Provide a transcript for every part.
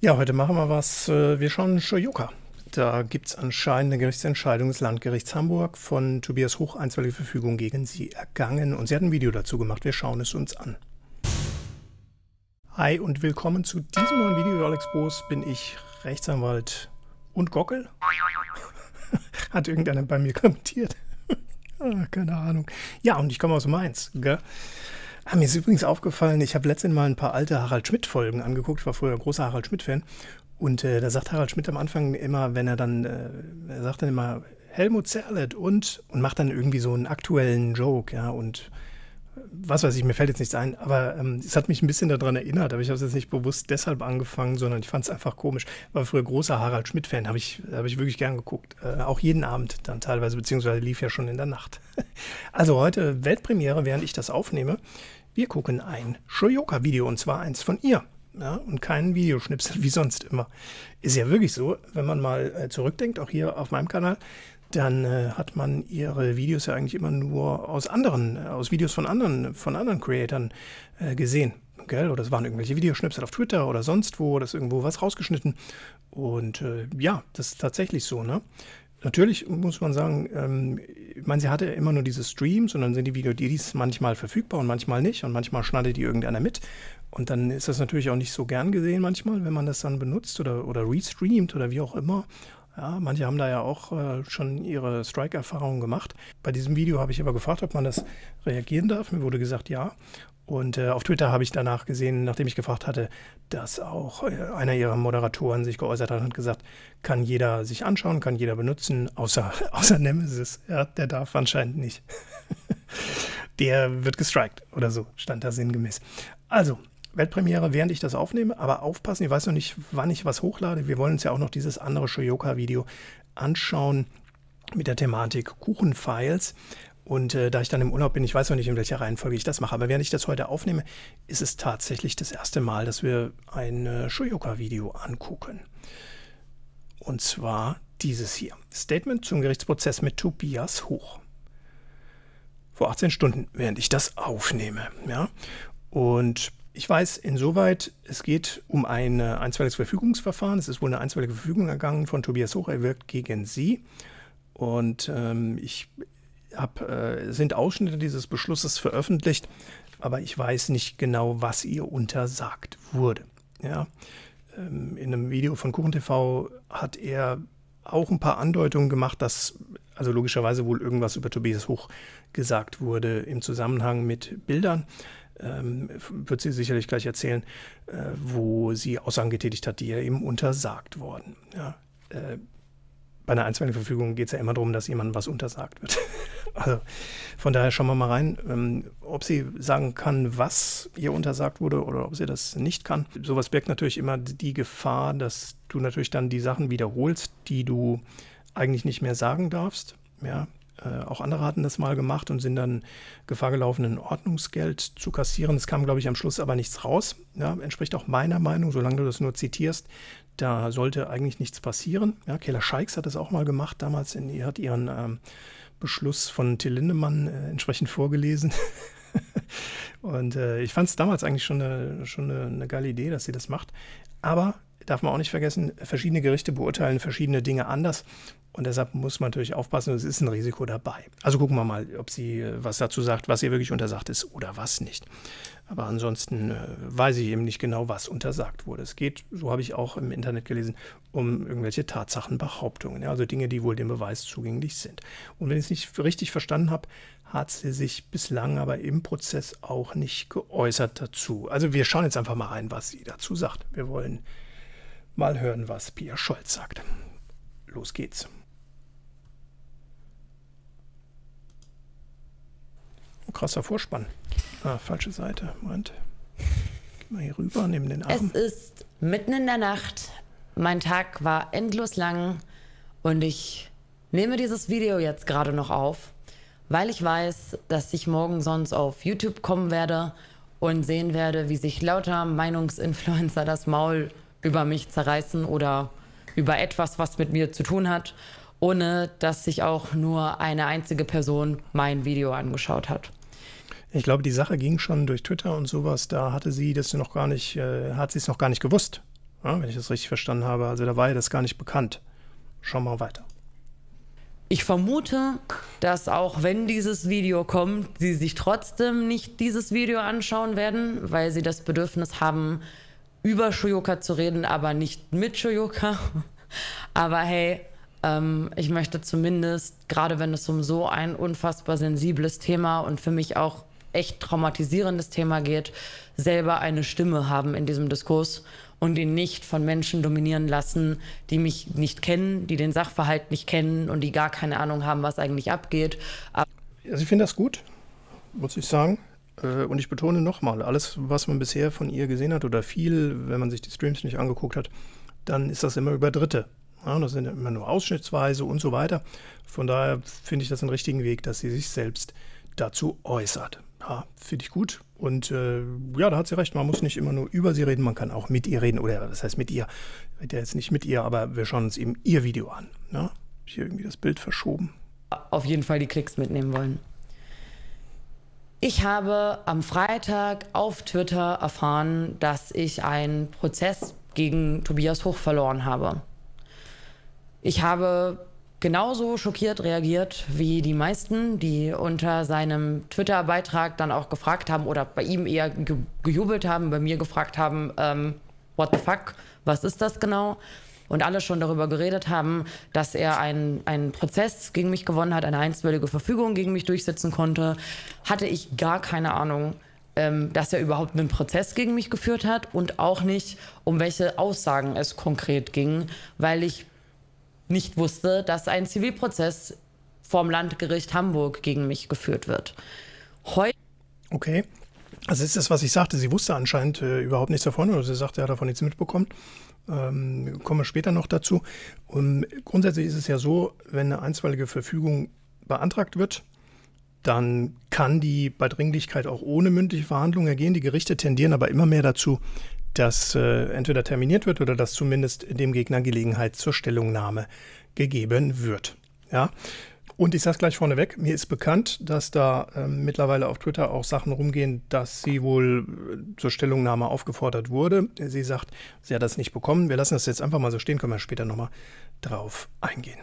Ja, heute machen wir was. Wir schauen Shoyoka. Da gibt es anscheinend eine Gerichtsentscheidung des Landgerichts Hamburg von Tobias Hoch, einstweilige Verfügung gegen sie ergangen. Und sie hat ein Video dazu gemacht. Wir schauen es uns an. Hi und willkommen zu diesem neuen Video. Alex Boos bin ich, Rechtsanwalt und Gockel. Hat irgendeiner bei mir kommentiert? Keine Ahnung. Ja, und ich komme aus Mainz. Gell? Mir ist übrigens aufgefallen, ich habe letztens mal ein paar alte Harald Schmidt-Folgen angeguckt. Ich war früher großer Harald Schmidt-Fan. Und da sagt Harald Schmidt am Anfang immer, wenn er dann, er sagt dann immer Helmut Zerlett und macht dann irgendwie so einen aktuellen Joke, ja, und was weiß ich, mir fällt jetzt nichts ein, aber es hat mich ein bisschen daran erinnert, aber ich habe es jetzt nicht bewusst deshalb angefangen, sondern ich fand es einfach komisch. War früher großer Harald Schmidt-Fan, habe ich wirklich gern geguckt. Auch jeden Abend dann teilweise, beziehungsweise lief ja schon in der Nacht. Also heute Weltpremiere, während ich das aufnehme. Wir gucken ein Shoyoka-Video und zwar eins von ihr. Ja, und keinen Videoschnipsel wie sonst immer. Ist ja wirklich so, wenn man mal zurückdenkt, auch hier auf meinem Kanal, dann hat man ihre Videos ja eigentlich immer nur aus Videos von anderen Creatoren gesehen. Gell? Oder es waren irgendwelche Videoschnipsel auf Twitter oder sonst wo, oder ist irgendwo was rausgeschnitten. Und ja, das ist tatsächlich so, ne? Natürlich muss man sagen, ich meine, sie hatte ja immer nur diese Streams und dann sind die Videos manchmal verfügbar und manchmal nicht und manchmal schneidet die irgendeiner mit. Und dann ist das natürlich auch nicht so gern gesehen manchmal, wenn man das dann benutzt oder restreamt oder wie auch immer. Ja, manche haben da ja auch schon ihre Strike-Erfahrungen gemacht. Bei diesem Video habe ich aber gefragt, ob man das reagieren darf. Mir wurde gesagt, ja. Und auf Twitter habe ich danach gesehen, nachdem ich gefragt hatte, dass auch einer ihrer Moderatoren sich geäußert hat und gesagt, kann jeder sich anschauen, kann jeder benutzen, außer Nemesis. Ja, der darf anscheinend nicht. Der wird gestrikt oder so, stand da sinngemäß. Also, Weltpremiere, während ich das aufnehme, aber aufpassen, ich weiß noch nicht, wann ich was hochlade. Wir wollen uns ja auch noch dieses andere Shoyoka-Video anschauen mit der Thematik Kuchenfiles. Und da ich dann im Urlaub bin, ich weiß noch nicht, in welcher Reihenfolge ich das mache, aber während ich das heute aufnehme, ist es tatsächlich das erste Mal, dass wir ein Shoyoka-Video angucken. Und zwar dieses hier. Statement zum Gerichtsprozess mit Tobias Hoch. Vor 18 Stunden, während ich das aufnehme. Ja? Und ich weiß insoweit, es geht um ein einstweiliges Verfügungsverfahren. Es ist wohl eine einstweilige Verfügung ergangen von Tobias Hoch. Er wirkt gegen sie. Und sind Ausschnitte dieses Beschlusses veröffentlicht, aber ich weiß nicht genau, was ihr untersagt wurde. Ja? In einem Video von KuchenTV hat er auch ein paar Andeutungen gemacht, dass also logischerweise wohl irgendwas über Tobias Hoch gesagt wurde im Zusammenhang mit Bildern. Wird sie sicherlich gleich erzählen, wo sie Aussagen getätigt hat, die ihr eben untersagt wurden. Ja? Bei einer einstweiligen Verfügung geht es ja immer darum, dass jemandem was untersagt wird. Also von daher schauen wir mal rein, ob sie sagen kann, was ihr untersagt wurde oder ob sie das nicht kann. Sowas birgt natürlich immer die Gefahr, dass du natürlich dann die Sachen wiederholst, die du eigentlich nicht mehr sagen darfst. Ja, auch andere hatten das mal gemacht und sind dann Gefahr gelaufen, ein Ordnungsgeld zu kassieren. Es kam, glaube ich, am Schluss aber nichts raus. Ja, entspricht auch meiner Meinung, solange du das nur zitierst. Da sollte eigentlich nichts passieren. Ja, Kayla Scheiks hat das auch mal gemacht damals. Hat ihren Beschluss von Till Lindemann entsprechend vorgelesen. Und ich fand es damals eigentlich schon eine geile Idee, dass sie das macht. Aber darf man auch nicht vergessen, verschiedene Gerichte beurteilen verschiedene Dinge anders. Und deshalb muss man natürlich aufpassen, es ist ein Risiko dabei. Also gucken wir mal, ob sie was dazu sagt, was ihr wirklich untersagt ist oder was nicht. Aber ansonsten weiß ich eben nicht genau, was untersagt wurde. Es geht, so habe ich auch im Internet gelesen, um irgendwelche Tatsachenbehauptungen. Ja, also Dinge, die wohl dem Beweis zugänglich sind. Und wenn ich es nicht richtig verstanden habe, hat sie sich bislang aber im Prozess auch nicht geäußert dazu. Also wir schauen jetzt einfach mal rein, was sie dazu sagt. Wir wollen mal hören, was Pia Scholz sagt. Los geht's. Krasser Vorspann. Falsche Seite. Moment. Geh mal hier rüber, nimm den Arm. Es ist mitten in der Nacht. Mein Tag war endlos lang und ich nehme dieses Video jetzt gerade noch auf, weil ich weiß, dass ich morgen sonst auf YouTube kommen werde und sehen werde, wie sich lauter Meinungsinfluencer das Maul über mich zerreißen oder über etwas, was mit mir zu tun hat, ohne dass sich auch nur eine einzige Person mein Video angeschaut hat. Ich glaube, die Sache ging schon durch Twitter und sowas. Da hatte sie das noch gar nicht, hat sie es noch gar nicht gewusst. ja, wenn ich das richtig verstanden habe. Also da war ja das gar nicht bekannt. Schauen wir mal weiter. Ich vermute, dass auch wenn dieses Video kommt, sie sich trotzdem nicht dieses Video anschauen werden, weil sie das Bedürfnis haben, über Shoyoka zu reden, aber nicht mit Shoyoka. Aber hey, ich möchte zumindest, gerade wenn es um so ein unfassbar sensibles Thema und für mich auch echt traumatisierendes Thema geht, selber eine Stimme haben in diesem Diskurs und ihn nicht von Menschen dominieren lassen, die mich nicht kennen, die den Sachverhalt nicht kennen und die gar keine Ahnung haben, was eigentlich abgeht. Also ich finde das gut, muss ich sagen. Und ich betone nochmal, alles, was man bisher von ihr gesehen hat oder viel, wenn man sich die Streams nicht angeguckt hat, dann ist das immer über Dritte. Ja, das sind immer nur ausschnittsweise und so weiter. Von daher finde ich das einen richtigen Weg, dass sie sich selbst dazu äußert. Ja, finde ich gut. Und ja, da hat sie recht. Man muss nicht immer nur über sie reden, man kann auch mit ihr reden. Oder das heißt mit ihr. Ich rede jetzt nicht mit ihr, aber wir schauen uns eben ihr Video an. Ja? Ich hier irgendwie das Bild verschoben. Auf jeden Fall die Klicks mitnehmen wollen. Ich habe am Freitag auf Twitter erfahren, dass ich einen Prozess gegen Tobias Huch verloren habe. Ich habe genauso schockiert reagiert wie die meisten, die unter seinem Twitter-Beitrag dann auch gefragt haben oder bei ihm eher gejubelt haben, bei mir gefragt haben, what the fuck, was ist das genau? Und alle schon darüber geredet haben, dass er einen Prozess gegen mich gewonnen hat, eine einstweilige Verfügung gegen mich durchsetzen konnte, hatte ich gar keine Ahnung, dass er überhaupt einen Prozess gegen mich geführt hat und auch nicht, um welche Aussagen es konkret ging, weil ich nicht wusste, dass ein Zivilprozess vom Landgericht Hamburg gegen mich geführt wird. Okay, also ist das, was ich sagte, sie wusste anscheinend überhaupt nichts davon oder sie sagte, er hat davon nichts mitbekommen. Kommen wir später noch dazu. Und grundsätzlich ist es ja so, wenn eine einstweilige Verfügung beantragt wird, dann kann die bei Dringlichkeit auch ohne mündliche Verhandlung ergehen. Die Gerichte tendieren aber immer mehr dazu, dass entweder terminiert wird oder dass zumindest dem Gegner Gelegenheit zur Stellungnahme gegeben wird. Ja? Und ich sage es gleich vorneweg, mir ist bekannt, dass da mittlerweile auf Twitter auch Sachen rumgehen, dass sie wohl zur Stellungnahme aufgefordert wurde. Sie sagt, sie hat das nicht bekommen. Wir lassen das jetzt einfach mal so stehen, können wir später nochmal drauf eingehen.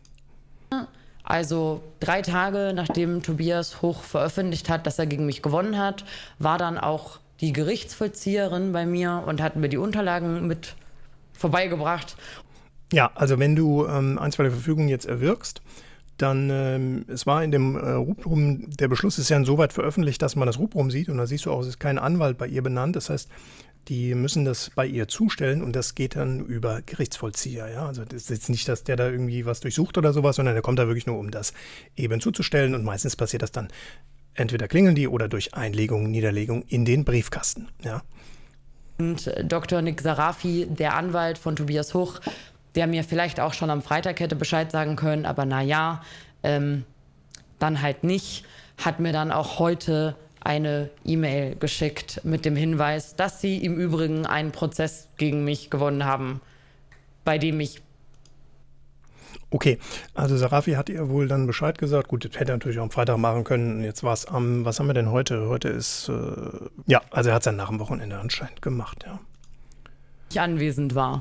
Also 3 Tage, nachdem Tobias Huch veröffentlicht hat, dass er gegen mich gewonnen hat, war dann auch die Gerichtsvollzieherin bei mir und hat mir die Unterlagen mit vorbeigebracht. Ja, also wenn du einstweilige Verfügung jetzt erwirkst, dann, es war in dem Rubrum, der Beschluss ist ja insoweit veröffentlicht, dass man das Rubrum sieht und da siehst du auch, es ist kein Anwalt bei ihr benannt, das heißt, die müssen das bei ihr zustellen und das geht dann über Gerichtsvollzieher. Ja? Also das ist jetzt nicht, dass der da irgendwie was durchsucht oder sowas, sondern der kommt da wirklich nur, um das eben zuzustellen und meistens passiert das dann entweder klingeln die oder durch Einlegung, Niederlegung in den Briefkasten. Ja. Und Dr. Nick Sarafi, der Anwalt von Tobias Huch, der mir vielleicht auch schon am Freitag hätte Bescheid sagen können, aber naja, dann halt nicht, hat mir dann auch heute eine E-Mail geschickt mit dem Hinweis, dass sie im Übrigen einen Prozess gegen mich gewonnen haben, bei dem ich... Okay, also Sarafi hat ihr wohl dann Bescheid gesagt. Gut, das hätte er natürlich auch am Freitag machen können. Jetzt war es am, was haben wir denn heute? Heute ist, ja, also er hat es dann nach dem Wochenende anscheinend gemacht, ja. Ich anwesend war.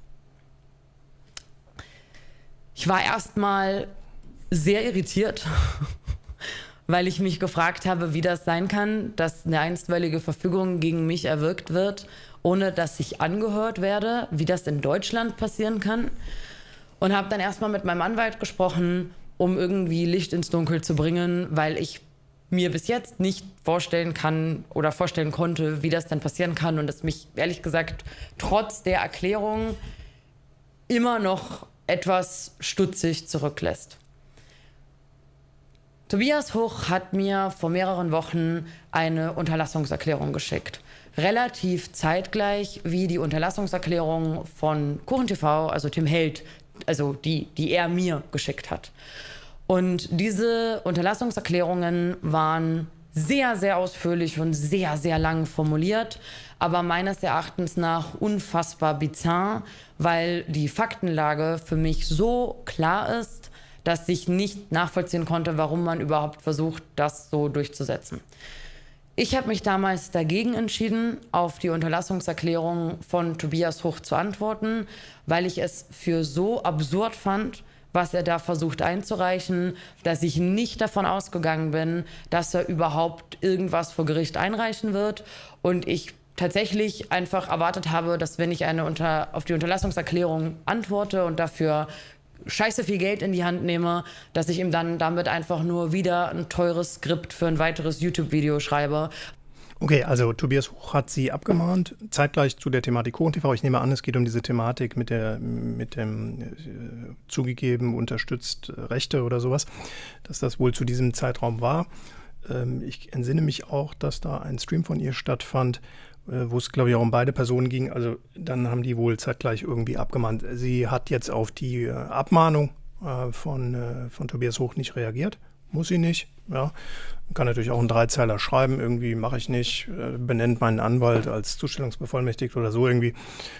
Ich war erstmal sehr irritiert, weil ich mich gefragt habe, wie das sein kann, dass eine einstweilige Verfügung gegen mich erwirkt wird, ohne dass ich angehört werde, wie das in Deutschland passieren kann. Und habe dann erstmal mit meinem Anwalt gesprochen, um irgendwie Licht ins Dunkel zu bringen, weil ich mir bis jetzt nicht vorstellen kann oder vorstellen konnte, wie das denn passieren kann und es mich ehrlich gesagt trotz der Erklärung immer noch etwas stutzig zurücklässt. Tobias Huch hat mir vor mehreren Wochen eine Unterlassungserklärung geschickt. Relativ zeitgleich wie die Unterlassungserklärung von KuchenTV, also Tim Held, also die er mir geschickt hat. Und diese Unterlassungserklärungen waren sehr, sehr ausführlich und sehr, sehr lang formuliert, aber meines Erachtens nach unfassbar bizarr, weil die Faktenlage für mich so klar ist, dass ich nicht nachvollziehen konnte, warum man überhaupt versucht, das so durchzusetzen. Ich habe mich damals dagegen entschieden, auf die Unterlassungserklärung von Tobias Huch zu antworten, weil ich es für so absurd fand, was er da versucht einzureichen, dass ich nicht davon ausgegangen bin, dass er überhaupt irgendwas vor Gericht einreichen wird. Und ich tatsächlich einfach erwartet habe, dass wenn ich auf die Unterlassungserklärung antworte und dafür scheiße viel Geld in die Hand nehme, dass ich ihm dann damit einfach nur wieder ein teures Skript für ein weiteres YouTube-Video schreibe. Okay, also Tobias Huch hat Sie abgemahnt, zeitgleich zu der Thematik KuchenTV. Ich nehme an, es geht um diese Thematik mit dem zugegeben unterstützt Rechte oder sowas, dass das wohl zu diesem Zeitraum war. Ich entsinne mich auch, dass da ein Stream von ihr stattfand, wo es, glaube ich, auch um beide Personen ging. Also dann haben die wohl zeitgleich irgendwie abgemahnt. Sie hat jetzt auf die Abmahnung von Tobias Huch nicht reagiert. Muss sie nicht. Ja. Man kann natürlich auch einen Dreizeiler schreiben. Irgendwie mache ich nicht. Benennt meinen Anwalt als Zustellungsbevollmächtigt oder so irgendwie.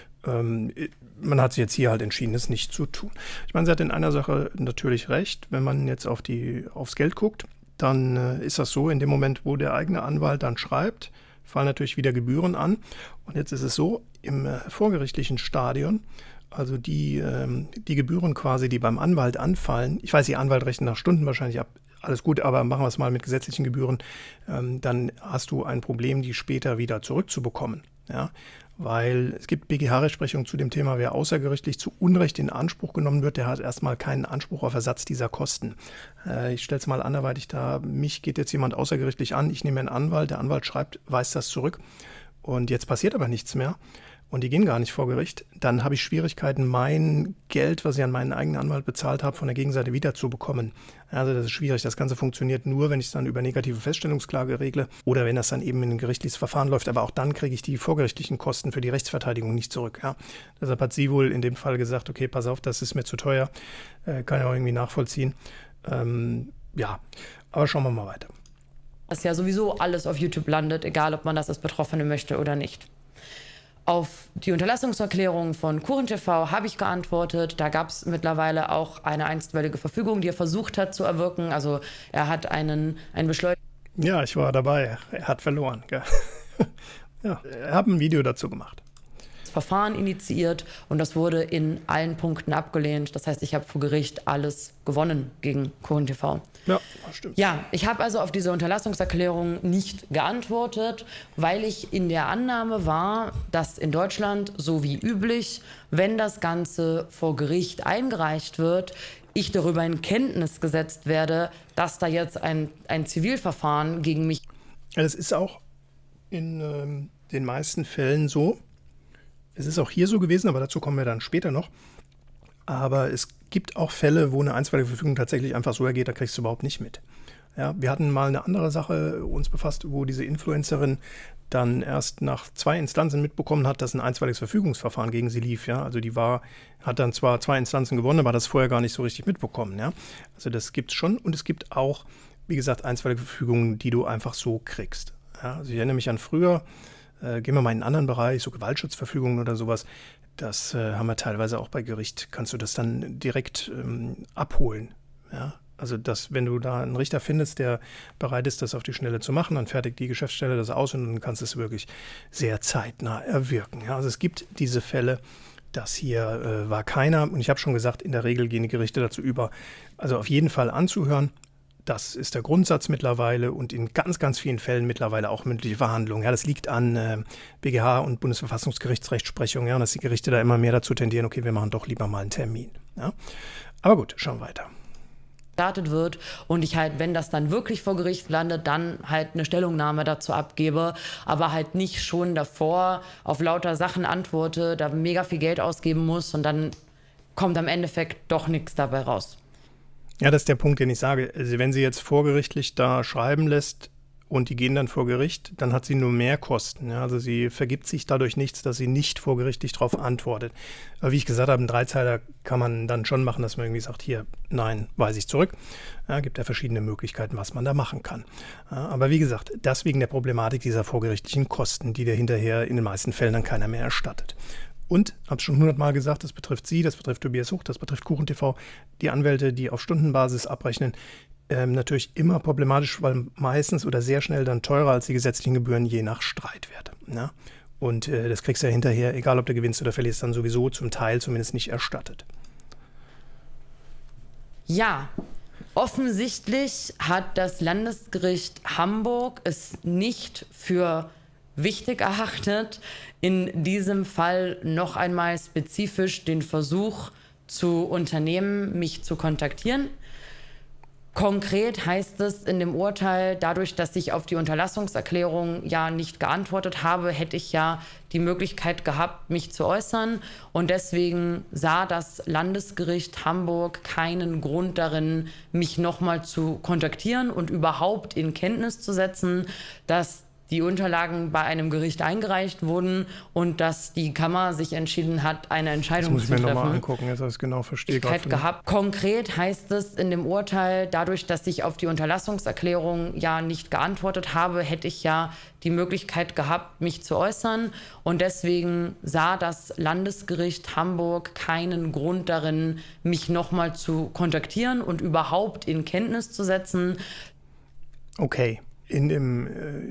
Man hat sich jetzt hier halt entschieden, es nicht zu tun. Ich meine, sie hat in einer Sache natürlich recht. Wenn man jetzt aufs Geld guckt, dann ist das so, in dem Moment, wo der eigene Anwalt dann schreibt, fallen natürlich wieder Gebühren an. Und jetzt ist es so, im vorgerichtlichen Stadion, also die Gebühren quasi, die beim Anwalt anfallen, ich weiß, Ihr Anwalt rechnet nach Stunden wahrscheinlich ab, alles gut, aber machen wir es mal mit gesetzlichen Gebühren, dann hast du ein Problem, die später wieder zurückzubekommen. Ja? Weil es gibt BGH-Rechtsprechung zu dem Thema, wer außergerichtlich zu Unrecht in Anspruch genommen wird, der hat erstmal keinen Anspruch auf Ersatz dieser Kosten. Ich stelle es mal anderweitig dar, mich geht jetzt jemand außergerichtlich an, ich nehme einen Anwalt, der Anwalt schreibt, weist das zurück und jetzt passiert aber nichts mehr und die gehen gar nicht vor Gericht, dann habe ich Schwierigkeiten, mein Geld, was ich an meinen eigenen Anwalt bezahlt habe, von der Gegenseite wiederzubekommen. Also das ist schwierig. Das Ganze funktioniert nur, wenn ich es dann über negative Feststellungsklage regle oder wenn das dann eben in ein gerichtliches Verfahren läuft. Aber auch dann kriege ich die vorgerichtlichen Kosten für die Rechtsverteidigung nicht zurück. Ja. Deshalb hat sie wohl in dem Fall gesagt, okay, pass auf, das ist mir zu teuer. Kann ich auch irgendwie nachvollziehen. Ja, aber schauen wir mal weiter. Dass ja sowieso alles auf YouTube landet, egal ob man das als Betroffene möchte oder nicht. Auf die Unterlassungserklärung von KuchenTV habe ich geantwortet. Da gab es mittlerweile auch eine einstweilige Verfügung, die er versucht hat zu erwirken. Also er hat einen Beschleuniger. Ja, ich war dabei. Er hat verloren. Gell? Ja, ich habe ein Video dazu gemacht. Verfahren initiiert und das wurde in allen Punkten abgelehnt. Das heißt, ich habe vor Gericht alles gewonnen gegen KuchenTV. Ja, das stimmt. Ja, ich habe also auf diese Unterlassungserklärung nicht geantwortet, weil ich in der Annahme war, dass in Deutschland, so wie üblich, wenn das Ganze vor Gericht eingereicht wird, ich darüber in Kenntnis gesetzt werde, dass da jetzt ein Zivilverfahren gegen mich... Es ist auch in den meisten Fällen so. Es ist auch hier so gewesen, aber dazu kommen wir dann später noch. Aber es gibt auch Fälle, wo eine einstweilige Verfügung tatsächlich einfach so ergeht, da kriegst du überhaupt nicht mit. Ja, wir hatten mal eine andere Sache uns befasst, wo diese Influencerin dann erst nach 2 Instanzen mitbekommen hat, dass ein einstweiliges Verfügungsverfahren gegen sie lief. Ja? Also die hat dann zwar 2 Instanzen gewonnen, aber das vorher gar nicht so richtig mitbekommen. Ja? Also das gibt es schon und es gibt auch, wie gesagt, einstweilige Verfügungen, die du einfach so kriegst. Ja? Also ich erinnere mich an früher, gehen wir mal in einen anderen Bereich, so Gewaltschutzverfügungen oder sowas. Das haben wir teilweise auch bei Gericht, kannst du das dann direkt abholen. Ja? Also, wenn du da einen Richter findest, der bereit ist, das auf die Schnelle zu machen, dann fertigt die Geschäftsstelle das aus und dann kannst du es wirklich sehr zeitnah erwirken. Ja? Also es gibt diese Fälle, das hier war keiner. Und ich habe schon gesagt, in der Regel gehen die Gerichte dazu über, also auf jeden Fall anzuhören. Das ist der Grundsatz mittlerweile und in ganz, ganz vielen Fällen mittlerweile auch mündliche Verhandlungen. Ja, das liegt an BGH und Bundesverfassungsgerichtsrechtsprechung, ja, und dass die Gerichte da immer mehr dazu tendieren, okay, wir machen doch lieber mal einen Termin. Ja. Aber gut, schauen wir weiter. Gestartet wird und ich halt, wenn das dann wirklich vor Gericht landet, dann halt eine Stellungnahme dazu abgebe, aber halt nicht schon davor auf lauter Sachen antworte, da mega viel Geld ausgeben muss und dann kommt am Endeffekt doch nichts dabei raus. Ja, das ist der Punkt, den ich sage. Also wenn sie jetzt vorgerichtlich da schreiben lässt und die gehen dann vor Gericht, dann hat sie nur mehr Kosten. Ja, also sie vergibt sich dadurch nichts, dass sie nicht vorgerichtlich darauf antwortet. Aber wie ich gesagt habe, einen Dreizeiler kann man dann schon machen, dass man irgendwie sagt, hier, nein, weise ich zurück. Ja, gibt ja verschiedene Möglichkeiten, was man da machen kann. Ja, aber wie gesagt, das wegen der Problematik dieser vorgerichtlichen Kosten, die dir hinterher in den meisten Fällen dann keiner mehr erstattet. Und, habe es schon 100-mal gesagt, das betrifft Sie, das betrifft Tobias Huch, das betrifft KuchenTV, die Anwälte, die auf Stundenbasis abrechnen. natürlich immer problematisch, weil meistens oder sehr schnell dann teurer als die gesetzlichen Gebühren je nach Streitwert. Ne? Und das kriegst du ja hinterher, egal ob du gewinnst oder verlierst, dann sowieso zum Teil zumindest nicht erstattet. Ja, offensichtlich hat das Landesgericht Hamburg es nicht für wichtig erachtet, in diesem Fall noch einmal spezifisch den Versuch zu unternehmen, mich zu kontaktieren. Konkret heißt es in dem Urteil, dadurch, dass ich auf die Unterlassungserklärung ja nicht geantwortet habe, hätte ich ja die Möglichkeit gehabt, mich zu äußern. Und deswegen sah das Landesgericht Hamburg keinen Grund darin, mich nochmal zu kontaktieren und überhaupt in Kenntnis zu setzen, dass die Unterlagen bei einem Gericht eingereicht wurden und dass die Kammer sich entschieden hat, eine Entscheidung zu treffen. Das muss ich mir nochmal angucken, jetzt, dass ich es genau verstehe. Gehabt. Konkret heißt es in dem Urteil, dadurch, dass ich auf die Unterlassungserklärung ja nicht geantwortet habe, hätte ich ja die Möglichkeit gehabt, mich zu äußern. Und deswegen sah das Landesgericht Hamburg keinen Grund darin, mich nochmal zu kontaktieren und überhaupt in Kenntnis zu setzen. Okay. In dem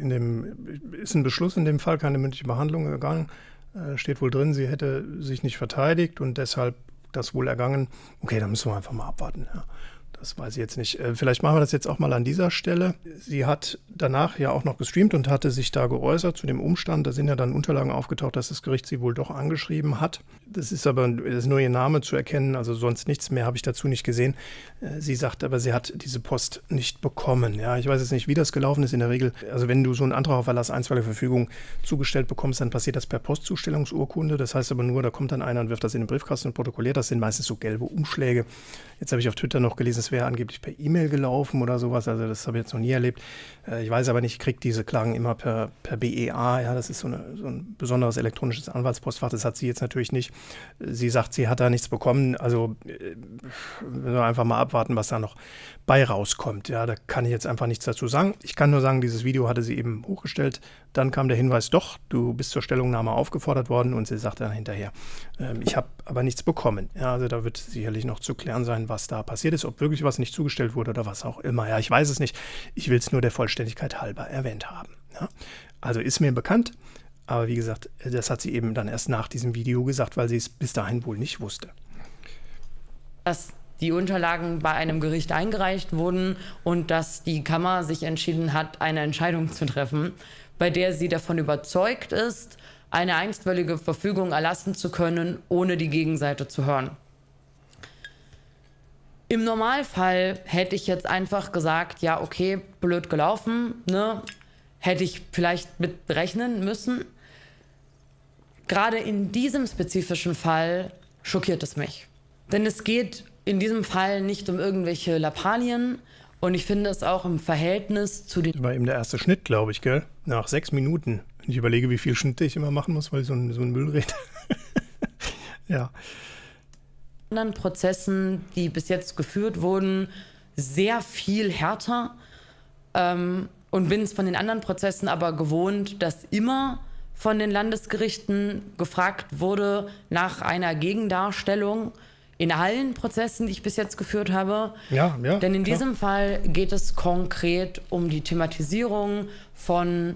ist ein Beschluss in dem Fall, keine mündliche Behandlung ergangen. Steht wohl drin, sie hätte sich nicht verteidigt und deshalb das wohl ergangen. Okay, dann müssen wir einfach mal abwarten. Ja. Das weiß ich jetzt nicht. Vielleicht machen wir das jetzt auch mal an dieser Stelle. Sie hat danach ja auch noch gestreamt und hatte sich da geäußert zu dem Umstand. Da sind ja dann Unterlagen aufgetaucht, dass das Gericht sie wohl doch angeschrieben hat. Das ist nur ihr Name zu erkennen, also sonst nichts mehr habe ich dazu nicht gesehen. Sie sagt aber, sie hat diese Post nicht bekommen. Ja, ich weiß jetzt nicht, wie das gelaufen ist in der Regel. Also wenn du so einen Antrag auf Erlass einstweilige Verfügung zugestellt bekommst, dann passiert das per Postzustellungsurkunde. Das heißt aber nur, da kommt dann einer und wirft das in den Briefkasten und protokolliert. Das sind meistens so gelbe Umschläge. Jetzt habe ich auf Twitter noch gelesen, es wäre angeblich per E-Mail gelaufen oder sowas. Also das habe ich jetzt noch nie erlebt. Ich weiß aber nicht, ich kriege diese Klagen immer per BEA. Ja, das ist so ein besonderes elektronisches Anwaltspostfach. Das hat sie jetzt natürlich nicht. Sie sagt, sie hat da nichts bekommen. Also wir einfach mal abwarten, was da noch bei rauskommt. Ja, da kann ich jetzt einfach nichts dazu sagen. Ich kann nur sagen, dieses Video hatte sie eben hochgestellt. Dann kam der Hinweis, doch, du bist zur Stellungnahme aufgefordert worden. Und sie sagte dann hinterher, ich habe aber nichts bekommen. Ja, also da wird sicherlich noch zu klären sein, was da passiert ist, ob wirklich was nicht zugestellt wurde oder was auch immer. Ja, ich weiß es nicht. Ich will es nur der Vollständigkeit halber erwähnt haben. Ja, also ist mir bekannt. Aber wie gesagt, das hat sie eben dann erst nach diesem Video gesagt, weil sie es bis dahin wohl nicht wusste. Dass die Unterlagen bei einem Gericht eingereicht wurden und dass die Kammer sich entschieden hat, eine Entscheidung zu treffen, bei der sie davon überzeugt ist, eine einstweilige Verfügung erlassen zu können, ohne die Gegenseite zu hören. Im Normalfall hätte ich jetzt einfach gesagt, ja, okay, blöd gelaufen, ne? Hätte ich vielleicht mit berechnen müssen. Gerade in diesem spezifischen Fall schockiert es mich. Denn es geht in diesem Fall nicht um irgendwelche Lappalien. Und ich finde es auch im Verhältnis zu den... Das war eben der erste Schnitt, glaube ich, gell? Nach 6 Minuten. Wenn ich überlege, wie viel Schnitte ich immer machen muss, weil ich so ein Müll rede. Ja. anderen Prozessen, die bis jetzt geführt wurden, sehr viel härter. Und bin es von den anderen Prozessen aber gewohnt, dass immer von den Landesgerichten gefragt wurde nach einer Gegendarstellung in allen Prozessen, die ich bis jetzt geführt habe. Ja, Denn in klar. diesem Fall geht es konkret um die Thematisierung von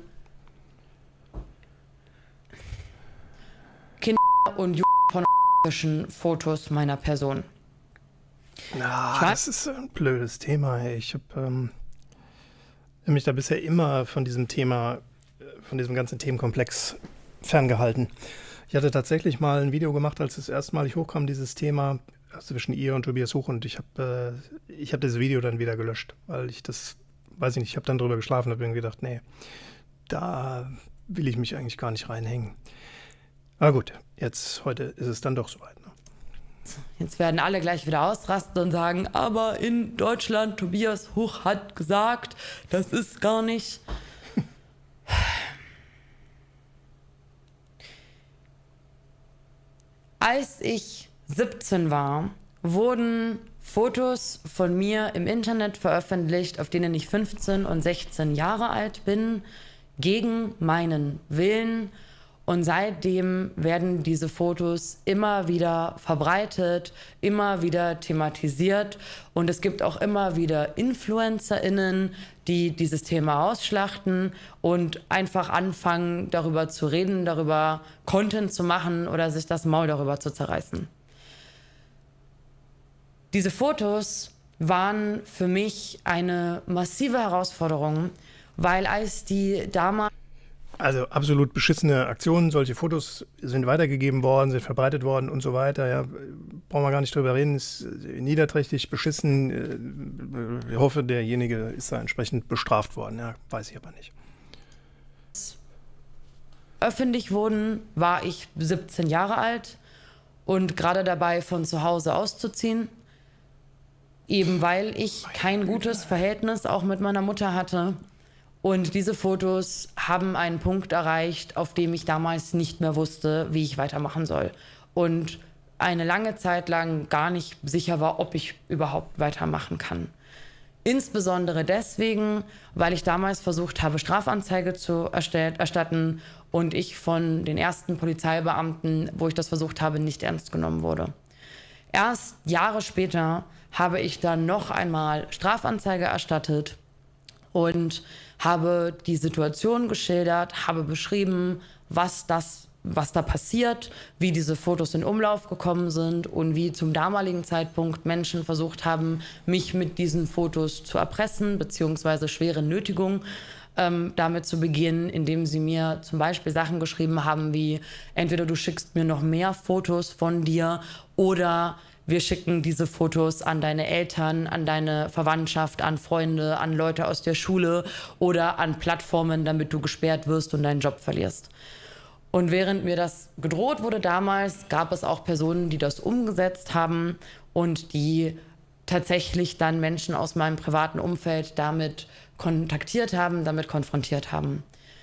Kinder- und pornografischen Fotos meiner Person. Ja, das ist ein blödes Thema. Hey. Ich habe mich da bisher immer von diesem Thema, von diesem ganzen Themenkomplex ferngehalten. Ich hatte tatsächlich mal ein Video gemacht, als es erstmalig hochkam, dieses Thema zwischen ihr und Tobias Huch, und ich habe das Video dann wieder gelöscht, weil ich das, weiß ich nicht, ich habe dann drüber geschlafen und habe irgendwie gedacht, nee, da will ich mich eigentlich gar nicht reinhängen. Aber gut, heute ist es dann doch soweit. Ne? Jetzt werden alle gleich wieder ausrasten und sagen, aber in Deutschland, Tobias Huch hat gesagt, das ist gar nicht. Als ich 17 war, wurden Fotos von mir im Internet veröffentlicht, auf denen ich 15 und 16 Jahre alt bin, gegen meinen Willen. Und seitdem werden diese Fotos immer wieder verbreitet, immer wieder thematisiert. Und es gibt auch immer wieder InfluencerInnen, die dieses Thema ausschlachten und einfach anfangen, darüber zu reden, darüber Content zu machen oder sich das Maul darüber zu zerreißen. Diese Fotos waren für mich eine massive Herausforderung, weil als die damals... Also absolut beschissene Aktionen, solche Fotos sind weitergegeben worden, sind verbreitet worden und so weiter. Ja, brauchen wir gar nicht drüber reden, ist niederträchtig, beschissen. Ich hoffe, derjenige ist da entsprechend bestraft worden. Ja, weiß ich aber nicht. Öffentlich wurden, war ich 17 Jahre alt und gerade dabei, von zu Hause auszuziehen. Eben weil ich kein gutes Verhältnis auch mit meiner Mutter hatte. Und diese Fotos haben einen Punkt erreicht, auf dem ich damals nicht mehr wusste, wie ich weitermachen soll. Und eine lange Zeit lang gar nicht sicher war, ob ich überhaupt weitermachen kann. Insbesondere deswegen, weil ich damals versucht habe, Strafanzeige zu erstatten und ich von den ersten Polizeibeamten, wo ich das versucht habe, nicht ernst genommen wurde. Erst Jahre später habe ich dann noch einmal Strafanzeige erstattet und habe die Situation geschildert, habe beschrieben, was da passiert, wie diese Fotos in Umlauf gekommen sind und wie zum damaligen Zeitpunkt Menschen versucht haben, mich mit diesen Fotos zu erpressen, beziehungsweise schwere Nötigung damit zu begehen, indem sie mir zum Beispiel Sachen geschrieben haben wie, entweder du schickst mir noch mehr Fotos von dir oder wir schicken diese Fotos an deine Eltern, an deine Verwandtschaft, an Freunde, an Leute aus der Schule oder an Plattformen, damit du gesperrt wirst und deinen Job verlierst. Und während mir das gedroht wurde damals, gab es auch Personen, die das umgesetzt haben und die tatsächlich dann Menschen aus meinem privaten Umfeld damit kontaktiert haben, damit konfrontiert haben.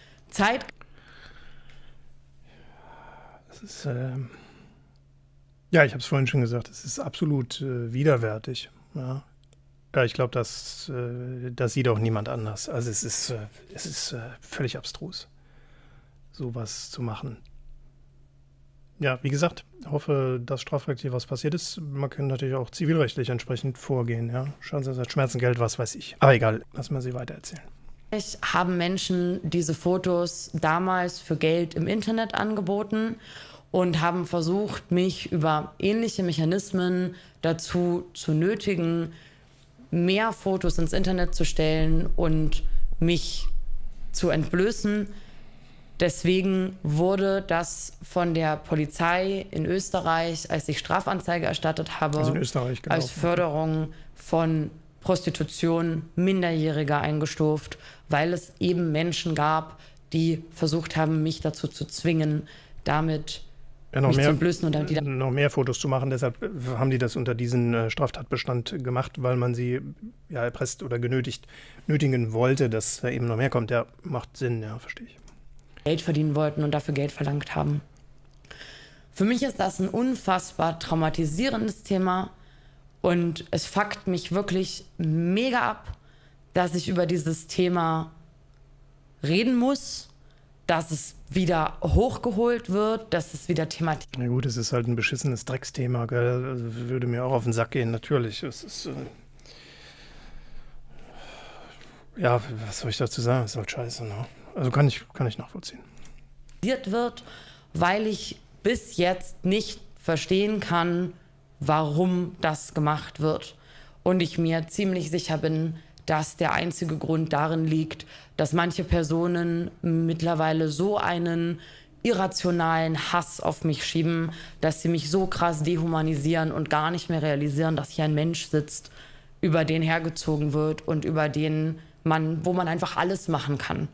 Das ist... Ja, ich habe es vorhin schon gesagt, es ist absolut widerwärtig. Ja. Ja, ich glaube, das sieht auch niemand anders. Also es ist völlig abstrus, sowas zu machen. Ja, wie gesagt, hoffe, dass strafrechtlich was passiert ist. Man kann natürlich auch zivilrechtlich entsprechend vorgehen. Ja. Schadensersatz, Schmerzengeld, was weiß ich. Aber egal, lassen wir Sie weiter erzählen. Haben Menschen diese Fotos damals für Geld im Internet angeboten und haben versucht, mich über ähnliche Mechanismen dazu zu nötigen, mehr Fotos ins Internet zu stellen und mich zu entblößen. Deswegen wurde das von der Polizei in Österreich, als ich Strafanzeige erstattet habe, also in Österreich, genau, als Förderung von Prostitution Minderjähriger eingestuft, weil es eben Menschen gab, die versucht haben, mich dazu zu zwingen, damit mich zu entblößen und dann wieder noch mehr Fotos zu machen. Deshalb haben die das unter diesen Straftatbestand gemacht, weil man sie ja erpresst oder nötigen wollte, dass da eben noch mehr kommt. Ja, macht Sinn, ja, verstehe ich. Geld verdienen wollten und dafür Geld verlangt haben. Für mich ist das ein unfassbar traumatisierendes Thema und es fuckt mich wirklich mega ab, dass ich über dieses Thema reden muss, dass es wieder hochgeholt wird, dass es wieder thematisiert. Na gut, es ist halt ein beschissenes Drecksthema, gell? Also, würde mir auch auf den Sack gehen, natürlich. Es ist, ja, was soll ich dazu sagen? Es ist halt scheiße, ne? Also kann ich nachvollziehen. Wird, weil ich bis jetzt nicht verstehen kann, warum das gemacht wird. Und ich mir ziemlich sicher bin, dass der einzige Grund darin liegt, dass manche Personen mittlerweile so einen irrationalen Hass auf mich schieben, dass sie mich so krass dehumanisieren und gar nicht mehr realisieren, dass hier ein Mensch sitzt, über den hergezogen wird und über den wo man einfach alles machen kann.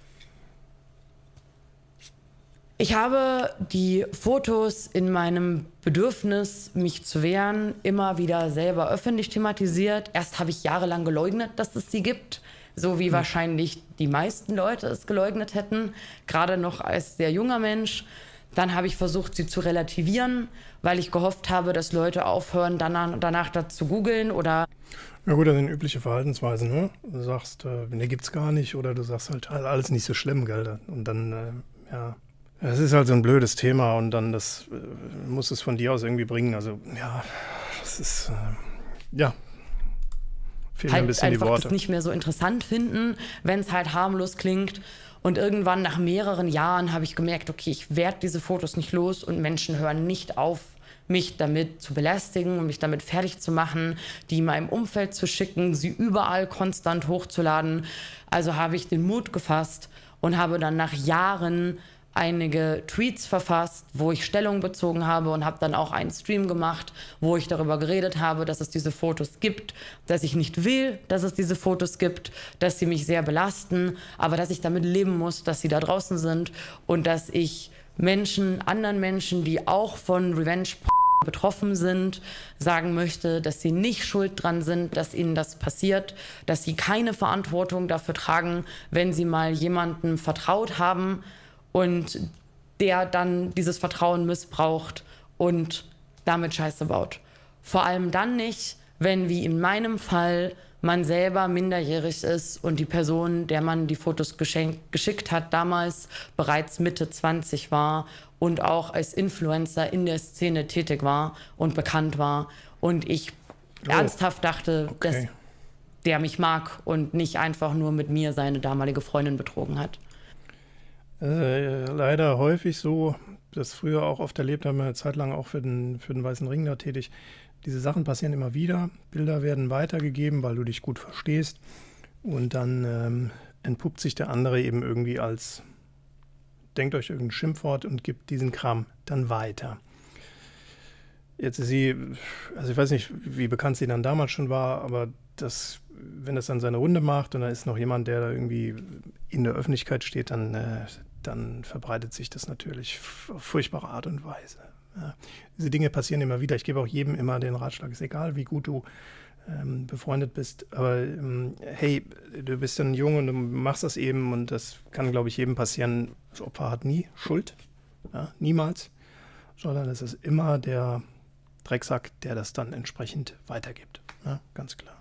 Ich habe die Fotos in meinem Bedürfnis, mich zu wehren, immer wieder selber öffentlich thematisiert. Erst habe ich jahrelang geleugnet, dass es sie gibt, so wie wahrscheinlich die meisten Leute es geleugnet hätten, gerade noch als sehr junger Mensch. Dann habe ich versucht, sie zu relativieren, weil ich gehofft habe, dass Leute aufhören, danach das zu googeln oder... Ja gut, das sind übliche Verhaltensweisen, ne? Du sagst, ne, gibt's gar nicht, oder du sagst halt, alles nicht so schlimm, gell? Und dann, ja, Es ist halt so ein blödes Thema und dann muss es von dir aus irgendwie bringen. Also ja, das ist, ja, fehlen mir ein bisschen die einfach Worte. das nicht mehr so interessant finden, wenn es halt harmlos klingt. Und irgendwann nach mehreren Jahren habe ich gemerkt, okay, ich werde diese Fotos nicht los und Menschen hören nicht auf, mich damit zu belästigen und mich damit fertig zu machen, die in meinem Umfeld zu schicken, sie überall konstant hochzuladen. Also habe ich den Mut gefasst und habe dann nach Jahren einige Tweets verfasst, wo ich Stellung bezogen habe und habe dann auch einen Stream gemacht, wo ich darüber geredet habe, dass es diese Fotos gibt, dass ich nicht will, dass es diese Fotos gibt, dass sie mich sehr belasten, aber dass ich damit leben muss, dass sie da draußen sind und dass ich anderen Menschen, die auch von Revenge betroffen sind, sagen möchte, dass sie nicht schuld dran sind, dass ihnen das passiert, dass sie keine Verantwortung dafür tragen, wenn sie mal jemandem vertraut haben und der dann dieses Vertrauen missbraucht und damit Scheiße baut. Vor allem dann nicht, wenn, wie in meinem Fall, man selber minderjährig ist und die Person, der man die Fotos geschickt hat, damals bereits Mitte 20 war und auch als Influencer in der Szene tätig war und bekannt war. Und ich ernsthaft dachte, dass der mich mag und nicht einfach nur mit mir seine damalige Freundin betrogen hat. Leider häufig so, das früher auch oft erlebt haben, wir eine Zeit lang auch für den Weißen Ring da tätig. Diese Sachen passieren immer wieder, Bilder werden weitergegeben, weil du dich gut verstehst und dann entpuppt sich der andere eben irgendwie als, denkt euch irgendein Schimpfwort und gibt diesen Kram dann weiter. Jetzt ist sie, also ich weiß nicht, wie bekannt sie dann damals schon war, aber wenn das dann seine Runde macht und da ist noch jemand, der da irgendwie in der Öffentlichkeit steht, dann verbreitet sich das natürlich auf furchtbare Art und Weise. Ja, diese Dinge passieren immer wieder. Ich gebe auch jedem immer den Ratschlag, ist egal, wie gut du befreundet bist, aber hey, du bist ein Junge und du machst das eben und das kann, glaube ich, jedem passieren. Das Opfer hat nie Schuld, ja, niemals, sondern es ist immer der Drecksack, der das dann entsprechend weitergibt. Ja, ganz klar.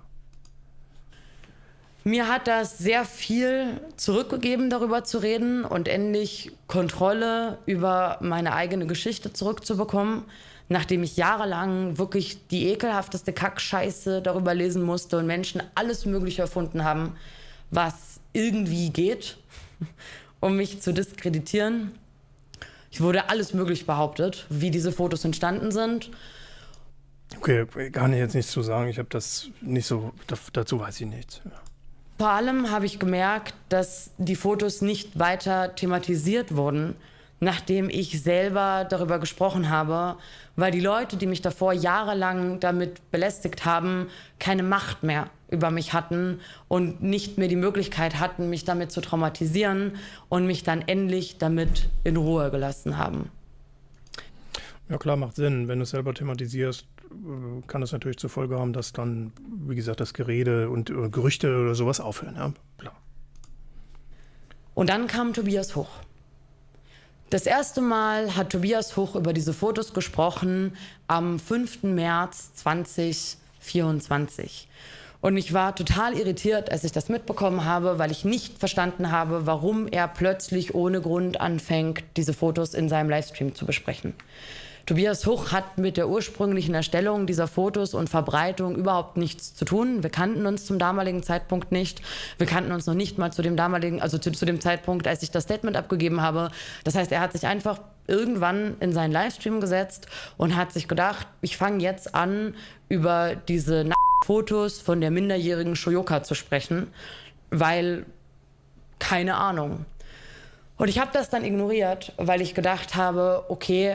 Mir hat das sehr viel zurückgegeben, darüber zu reden und endlich Kontrolle über meine eigene Geschichte zurückzubekommen, nachdem ich jahrelang wirklich die ekelhafteste Kackscheiße darüber lesen musste und Menschen alles Mögliche erfunden haben, was irgendwie geht, um mich zu diskreditieren. Ich wurde alles Mögliche behauptet, wie diese Fotos entstanden sind. Okay, kann ich jetzt nichts zu sagen. Ich habe das nicht so, dazu weiß ich nichts. Ja. Vor allem habe ich gemerkt, dass die Fotos nicht weiter thematisiert wurden, nachdem ich selber darüber gesprochen habe, weil die Leute, die mich davor jahrelang damit belästigt haben, keine Macht mehr über mich hatten und nicht mehr die Möglichkeit hatten, mich damit zu traumatisieren und mich dann endlich damit in Ruhe gelassen haben. Ja klar, macht Sinn. Wenn du es selber thematisierst, kann das natürlich zur Folge haben, dass dann, wie gesagt, das Gerede und Gerüchte oder sowas aufhören. Ja, klar. Und dann kam Tobias Huch. Das erste Mal hat Tobias Huch über diese Fotos gesprochen am 5. März 2024. Und ich war total irritiert, als ich das mitbekommen habe, weil ich nicht verstanden habe, warum er plötzlich ohne Grund anfängt, diese Fotos in seinem Livestream zu besprechen. Tobias Huch hat mit der ursprünglichen Erstellung dieser Fotos und Verbreitung überhaupt nichts zu tun. Wir kannten uns zum damaligen Zeitpunkt nicht. Wir kannten uns noch nicht mal zu dem Zeitpunkt, als ich das Statement abgegeben habe. Das heißt, er hat sich einfach irgendwann in seinen Livestream gesetzt und hat sich gedacht, ich fange jetzt an, über diese Fotos von der minderjährigen Shoyoka zu sprechen, weil keine Ahnung. Und ich habe das dann ignoriert, weil ich gedacht habe, okay,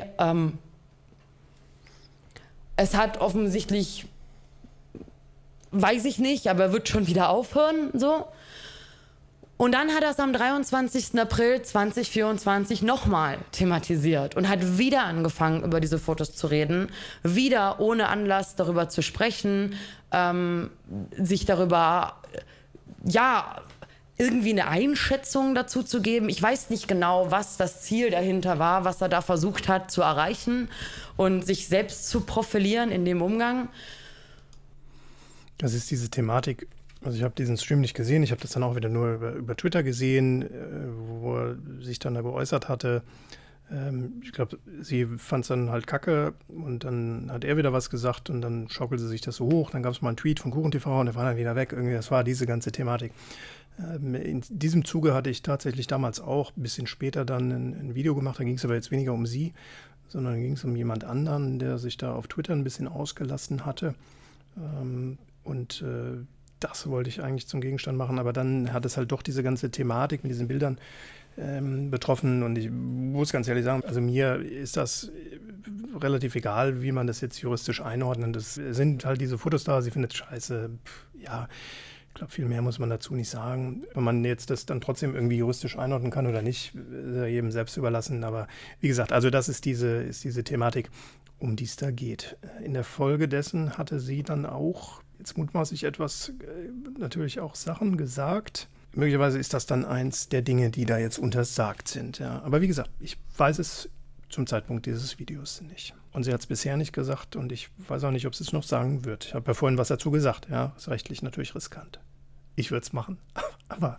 es hat offensichtlich, weiß ich nicht, aber wird schon wieder aufhören, so. Und dann hat er es am 23. April 2024 nochmal thematisiert und hat wieder angefangen, über diese Fotos zu reden, wieder ohne Anlass darüber zu sprechen, sich darüber, ja, irgendwie eine Einschätzung dazu zu geben. Ich weiß nicht genau, was das Ziel dahinter war, was er da versucht hat zu erreichen und sich selbst zu profilieren in dem Umgang. Das ist diese Thematik, also ich habe diesen Stream nicht gesehen, ich habe das dann auch wieder nur über Twitter gesehen, wo er sich dann da geäußert hatte. Ich glaube, sie fand es dann halt kacke und dann hat er wieder was gesagt und dann schaukelte sich das so hoch. Dann gab es mal einen Tweet von KuchenTV und der war dann wieder weg. Irgendwie, das war diese ganze Thematik. In diesem Zuge hatte ich tatsächlich damals auch ein bisschen später dann ein Video gemacht. Da ging es aber jetzt weniger um sie, sondern ging es um jemand anderen, der sich da auf Twitter ein bisschen ausgelassen hatte. Das wollte ich eigentlich zum Gegenstand machen, aber dann hat es halt doch diese ganze Thematik mit diesen Bildern betroffen und ich muss ganz ehrlich sagen, also mir ist das relativ egal, wie man das jetzt juristisch einordnet. Das sind halt diese Fotos da, sie findet es scheiße. Ja, ich glaube, viel mehr muss man dazu nicht sagen. Wenn man jetzt das dann trotzdem irgendwie juristisch einordnen kann oder nicht, ist jedem selbst überlassen. Aber wie gesagt, also das ist diese Thematik, um die es da geht. In der Folge dessen hatte sie dann auch, jetzt mutmaßlich etwas, natürlich auch Sachen gesagt. Möglicherweise ist das dann eins der Dinge, die da jetzt untersagt sind. Ja. Aber wie gesagt, ich weiß es zum Zeitpunkt dieses Videos nicht. Und sie hat es bisher nicht gesagt und ich weiß auch nicht, ob sie es noch sagen wird. Ich habe ja vorhin was dazu gesagt. Ja, ist rechtlich natürlich riskant. Ich würde es machen, aber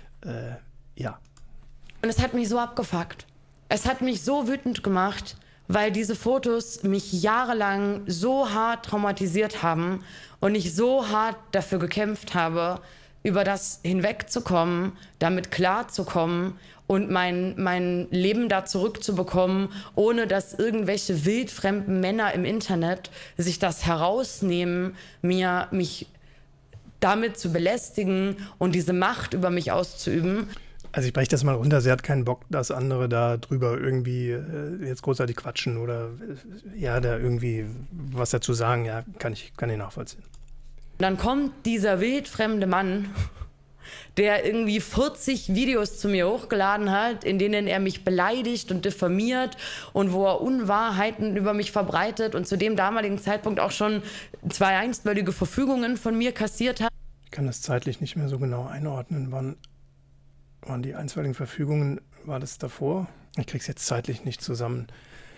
ja. Und es hat mich so abgefuckt. Es hat mich so wütend gemacht, weil diese Fotos mich jahrelang so hart traumatisiert haben und ich so hart dafür gekämpft habe, über das hinwegzukommen, damit klarzukommen und mein Leben da zurückzubekommen, ohne dass irgendwelche wildfremden Männer im Internet sich das herausnehmen, mich damit zu belästigen und diese Macht über mich auszuüben. Also ich breche das mal runter, sie hat keinen Bock, dass andere da drüber irgendwie jetzt großartig quatschen oder ja, da irgendwie was dazu sagen, ja, kann ich nachvollziehen. Dann kommt dieser wildfremde Mann, der irgendwie 40 Videos zu mir hochgeladen hat, in denen er mich beleidigt und diffamiert und wo er Unwahrheiten über mich verbreitet und zu dem damaligen Zeitpunkt auch schon 2 einstweilige Verfügungen von mir kassiert hat. Ich kann das zeitlich nicht mehr so genau einordnen, wann waren die einstweiligen Verfügungen, war das davor? Ich krieg's jetzt zeitlich nicht zusammen,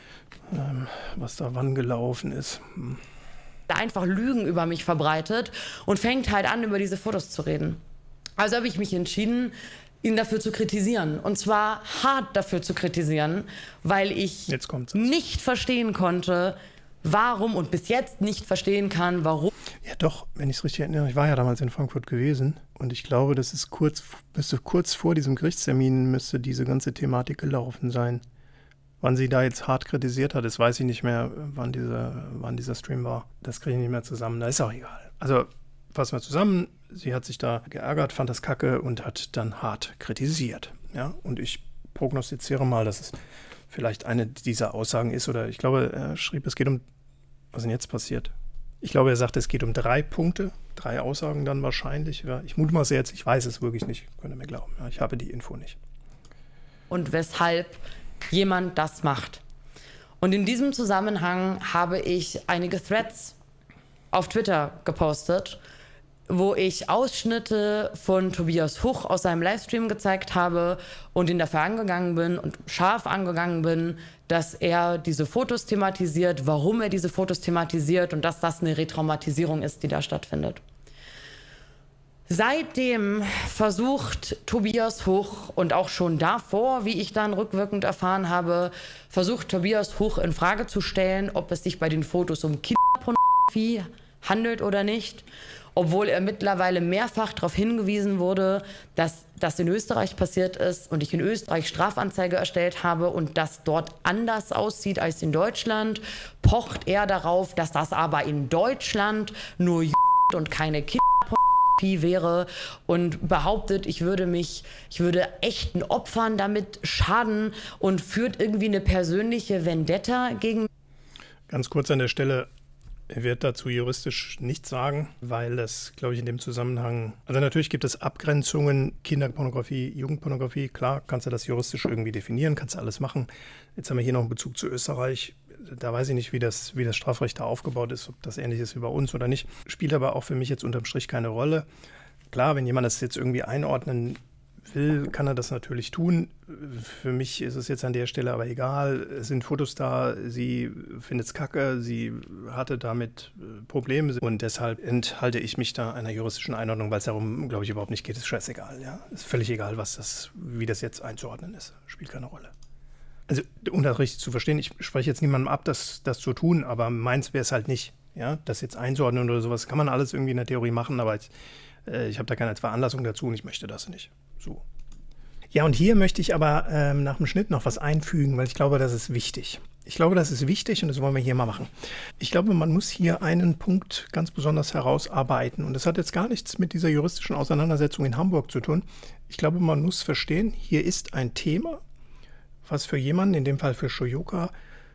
was da wann gelaufen ist. Einfach Lügen über mich verbreitet und fängt halt an, über diese Fotos zu reden. Also habe ich mich entschieden, ihn dafür zu kritisieren. Und zwar hart dafür zu kritisieren, weil ich nicht verstehen konnte, warum und bis jetzt nicht verstehen kann, warum. Ja doch, wenn ich es richtig erinnere, ich war ja damals in Frankfurt gewesen und ich glaube, das ist kurz vor diesem Gerichtstermin müsste diese ganze Thematik gelaufen sein. Wann sie da jetzt hart kritisiert hat, das weiß ich nicht mehr, wann dieser Stream war. Das kriege ich nicht mehr zusammen, da ist auch egal. Also fassen wir zusammen, sie hat sich da geärgert, fand das kacke und hat dann hart kritisiert. Ja? Und ich prognostiziere mal, dass es vielleicht eine dieser Aussagen ist, oder ich glaube, er schrieb, es geht um, was denn jetzt passiert? Ich glaube, er sagte, es geht um 3 Punkte, 3 Aussagen dann wahrscheinlich. Ja, ich mutmaße jetzt, ich weiß es wirklich nicht, könnt ihr mir glauben. Ja, ich habe die Info nicht. Und weshalb jemand das macht. Und in diesem Zusammenhang habe ich einige Threads auf Twitter gepostet, wo ich Ausschnitte von Tobias Huch aus seinem Livestream gezeigt habe und ihn dafür angegangen bin und scharf angegangen bin, dass er diese Fotos thematisiert, warum er diese Fotos thematisiert und dass das eine Retraumatisierung ist, die da stattfindet. Seitdem versucht Tobias Huch und auch schon davor, wie ich dann rückwirkend erfahren habe, versucht Tobias Huch in Frage zu stellen, ob es sich bei den Fotos um Kinderpornografie handelt oder nicht, obwohl er mittlerweile mehrfach darauf hingewiesen wurde, dass das in Österreich passiert ist und ich in Österreich Strafanzeige erstellt habe und das dort anders aussieht als in Deutschland, pocht er darauf, dass das aber in Deutschland nur und keine Kinderpornografie wäre und behauptet, ich würde echten Opfern damit schaden und führt irgendwie eine persönliche Vendetta gegen. Ganz kurz an der Stelle, er wird dazu juristisch nichts sagen, weil das, glaube ich, in dem Zusammenhang, also natürlich gibt es Abgrenzungen, Kinderpornografie, Jugendpornografie, klar, kannst du das juristisch irgendwie definieren, kannst du alles machen. Jetzt haben wir hier noch einen Bezug zu Österreich. Da weiß ich nicht, wie das Strafrecht da aufgebaut ist, ob das ähnlich ist wie bei uns oder nicht. Spielt aber auch für mich jetzt unterm Strich keine Rolle. Klar, wenn jemand das jetzt irgendwie einordnen will, kann er das natürlich tun. Für mich ist es jetzt an der Stelle aber egal. Es sind Fotos da, sie findet es kacke, sie hatte damit Probleme und deshalb enthalte ich mich da einer juristischen Einordnung, weil es darum, glaube ich, überhaupt nicht geht. Ist scheißegal. Ja? Ist völlig egal, wie das jetzt einzuordnen ist. Spielt keine Rolle. Also, um das richtig zu verstehen, ich spreche jetzt niemandem ab, das zu tun, aber meins wäre es halt nicht. Ja, das jetzt einzuordnen oder sowas, kann man alles irgendwie in der Theorie machen, aber ich habe da keine Veranlassung dazu und ich möchte das nicht. So. Ja, und hier möchte ich aber nach dem Schnitt noch was einfügen, weil ich glaube, das ist wichtig. Ich glaube, das ist wichtig und das wollen wir hier mal machen. Ich glaube, man muss hier einen Punkt ganz besonders herausarbeiten. Und das hat jetzt gar nichts mit dieser juristischen Auseinandersetzung in Hamburg zu tun. Ich glaube, man muss verstehen, hier ist ein Thema, was für jemanden, in dem Fall für Shoyoka,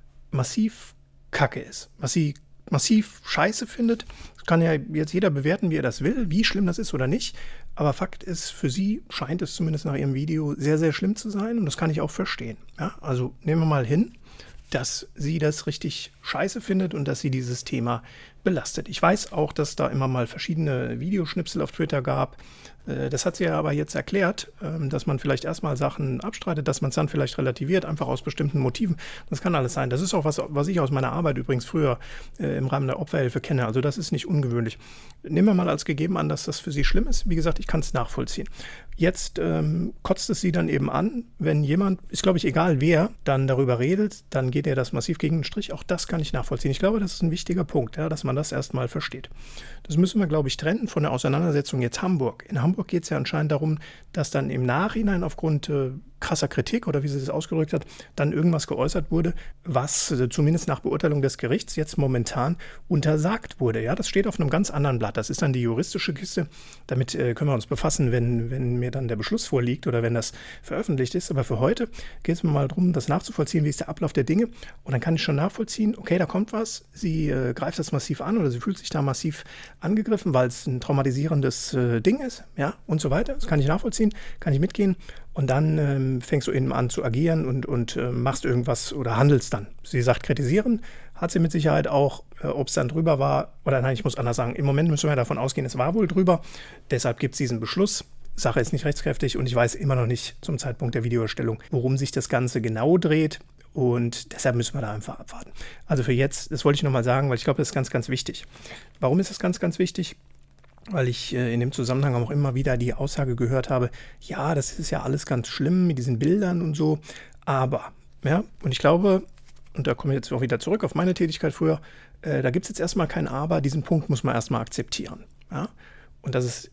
massiv Kacke ist. Was sie massiv scheiße findet. Das kann ja jetzt jeder bewerten, wie er das will, wie schlimm das ist oder nicht. Aber Fakt ist, für sie scheint es zumindest nach ihrem Video sehr, sehr schlimm zu sein. Und das kann ich auch verstehen. Ja, also nehmen wir mal hin, dass sie das richtig scheiße findet und dass sie dieses Thema belastet. Ich weiß auch, dass da immer mal verschiedene Videoschnipsel auf Twitter gab. Das hat sie ja aber jetzt erklärt, dass man vielleicht erstmal Sachen abstreitet, dass man es dann vielleicht relativiert, einfach aus bestimmten Motiven. Das kann alles sein. Das ist auch was ich aus meiner Arbeit übrigens früher im Rahmen der Opferhilfe kenne. Also das ist nicht ungewöhnlich. Nehmen wir mal als gegeben an, dass das für sie schlimm ist. Wie gesagt, ich kann es nachvollziehen. Jetzt kotzt es sie dann eben an, wenn jemand, ist glaube ich egal wer, dann darüber redet, dann geht er das massiv gegen den Strich. Auch das kann ich nachvollziehen. Ich glaube, das ist ein wichtiger Punkt, ja, dass man das erstmal versteht. Das müssen wir, glaube ich, trennen von der Auseinandersetzung jetzt Hamburg. In Hamburg geht es ja anscheinend darum, dass dann im Nachhinein aufgrund krasser Kritik oder wie sie das ausgedrückt hat, dann irgendwas geäußert wurde, was zumindest nach Beurteilung des Gerichts jetzt momentan untersagt wurde. Ja, das steht auf einem ganz anderen Blatt. Das ist dann die juristische Kiste. Damit können wir uns befassen, wenn mir dann der Beschluss vorliegt oder wenn das veröffentlicht ist. Aber für heute geht es mir mal darum, das nachzuvollziehen, wie ist der Ablauf der Dinge. Und dann kann ich schon nachvollziehen, okay, da kommt was. Sie greift das massiv an oder sie fühlt sich da massiv angegriffen, weil es ein traumatisierendes Ding ist, ja, und so weiter. Das kann ich nachvollziehen, kann ich mitgehen. Und dann fängst du eben an zu agieren und machst irgendwas oder handelst dann. Sie sagt, kritisieren hat sie mit Sicherheit auch, ob es dann drüber war, oder nein, ich muss anders sagen, im Moment müssen wir davon ausgehen, es war wohl drüber. Deshalb gibt es diesen Beschluss. Sache ist nicht rechtskräftig und ich weiß immer noch nicht zum Zeitpunkt der Videoerstellung, worum sich das Ganze genau dreht. Und deshalb müssen wir da einfach abwarten. Also für jetzt, das wollte ich nochmal sagen, weil ich glaube, das ist ganz, ganz wichtig. Warum ist das ganz, ganz wichtig? Weil ich in dem Zusammenhang auch immer wieder die Aussage gehört habe, ja, das ist ja alles ganz schlimm mit diesen Bildern und so, aber, ja, und ich glaube, und da komme ich jetzt auch wieder zurück auf meine Tätigkeit früher, da gibt es jetzt erstmal kein Aber, diesen Punkt muss man erstmal akzeptieren. Ja? Und das ist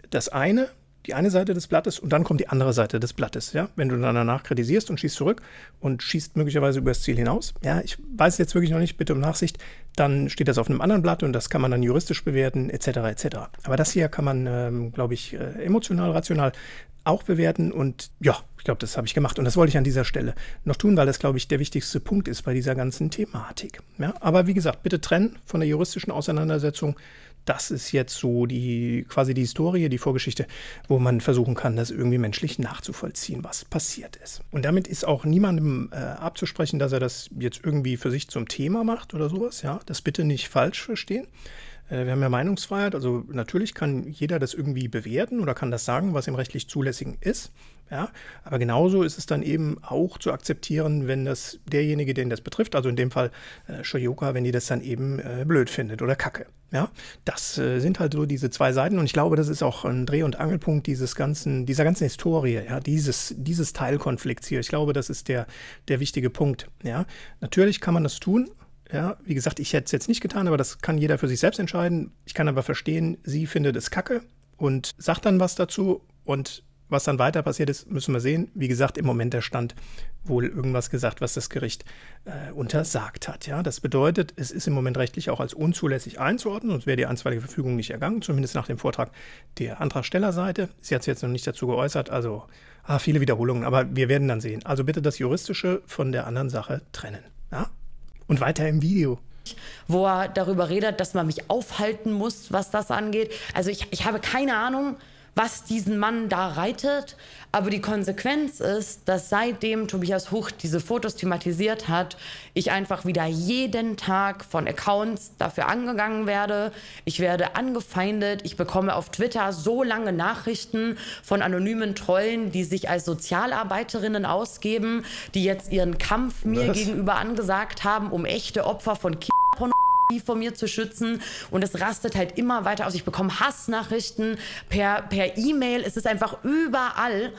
die eine Seite des Blattes und dann kommt die andere Seite des Blattes. Ja? Wenn du dann danach kritisierst und schießt zurück und schießt möglicherweise über das Ziel hinaus, ja, ich weiß jetzt wirklich noch nicht, bitte um Nachsicht, dann steht das auf einem anderen Blatt und das kann man dann juristisch bewerten, etc. etc. Aber das hier kann man, glaube ich, emotional, rational auch bewerten und ja, ich glaube, das habe ich gemacht und das wollte ich an dieser Stelle noch tun, weil das, glaube ich, der wichtigste Punkt ist bei dieser ganzen Thematik. Ja? Aber wie gesagt, bitte trennen von der juristischen Auseinandersetzung. Das ist jetzt so quasi die Historie, die Vorgeschichte, wo man versuchen kann, das irgendwie menschlich nachzuvollziehen, was passiert ist. Und damit ist auch niemandem abzusprechen, dass er das jetzt irgendwie für sich zum Thema macht oder sowas. Ja, das bitte nicht falsch verstehen. Wir haben ja Meinungsfreiheit, also natürlich kann jeder das irgendwie bewerten oder kann das sagen, was im rechtlich Zulässigen ist. Ja, aber genauso ist es dann eben auch zu akzeptieren, wenn das derjenige, den das betrifft, also in dem Fall Shoyoka, wenn die das dann eben blöd findet oder kacke. Ja, das sind halt so diese zwei Seiten und ich glaube, das ist auch ein Dreh- und Angelpunkt dieser ganzen Historie, ja, dieses Teilkonflikts hier. Ich glaube, das ist der wichtige Punkt. Ja, natürlich kann man das tun. Ja, wie gesagt, ich hätte es jetzt nicht getan, aber das kann jeder für sich selbst entscheiden. Ich kann aber verstehen, sie findet es kacke und sagt dann was dazu und was dann weiter passiert ist, müssen wir sehen. Wie gesagt, im Moment der Stand wohl irgendwas gesagt, was das Gericht untersagt hat. Ja, das bedeutet, es ist im Moment rechtlich auch als unzulässig einzuordnen, sonst wäre die einstweilige Verfügung nicht ergangen, zumindest nach dem Vortrag der Antragstellerseite. Sie hat sich jetzt noch nicht dazu geäußert, also viele Wiederholungen, aber wir werden dann sehen. Also bitte das Juristische von der anderen Sache trennen. Ja? Und weiter im Video. Wo er darüber redet, dass man mich aufhalten muss, was das angeht. Also ich habe keine Ahnung, was diesen Mann da reitet. Aber die Konsequenz ist, dass seitdem Tobias Hucht diese Fotos thematisiert hat, ich einfach wieder jeden Tag von Accounts dafür angegangen werde. Ich werde angefeindet. Ich bekomme auf Twitter so lange Nachrichten von anonymen Trollen, die sich als Sozialarbeiterinnen ausgeben, die jetzt ihren Kampf mir gegenüber angesagt haben, um echte Opfer von Kinderpornografie vor mir zu schützen und es rastet halt immer weiter aus. Ich bekomme Hassnachrichten per E-Mail, es ist einfach überall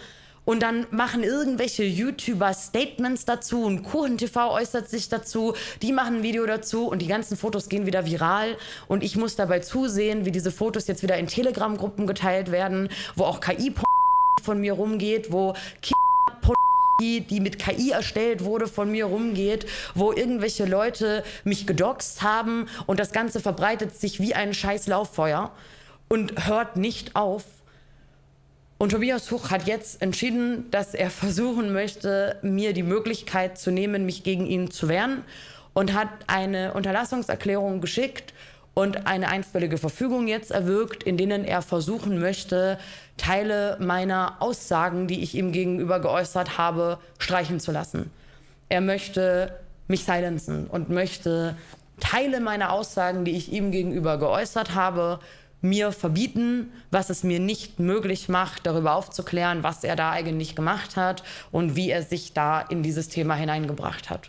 Und dann machen irgendwelche YouTuber Statements dazu und KuchenTV äußert sich dazu, die machen ein Video dazu und die ganzen Fotos gehen wieder viral und ich muss dabei zusehen, wie diese Fotos jetzt wieder in Telegram-Gruppen geteilt werden, wo auch KI von mir rumgeht, wo die mit KI erstellt wurde, von mir rumgeht, wo irgendwelche Leute mich gedoxt haben und das Ganze verbreitet sich wie ein scheiß Lauffeuer und hört nicht auf. Und Tobias Huch hat jetzt entschieden, dass er versuchen möchte, mir die Möglichkeit zu nehmen, mich gegen ihn zu wehren und hat eine Unterlassungserklärung geschickt und eine einstweilige Verfügung jetzt erwirkt, in denen er versuchen möchte, Teile meiner Aussagen, die ich ihm gegenüber geäußert habe, streichen zu lassen. Er möchte mich silenzen und möchte Teile meiner Aussagen, die ich ihm gegenüber geäußert habe, mir verbieten, was es mir nicht möglich macht, darüber aufzuklären, was er da eigentlich gemacht hat und wie er sich da in dieses Thema hineingebracht hat.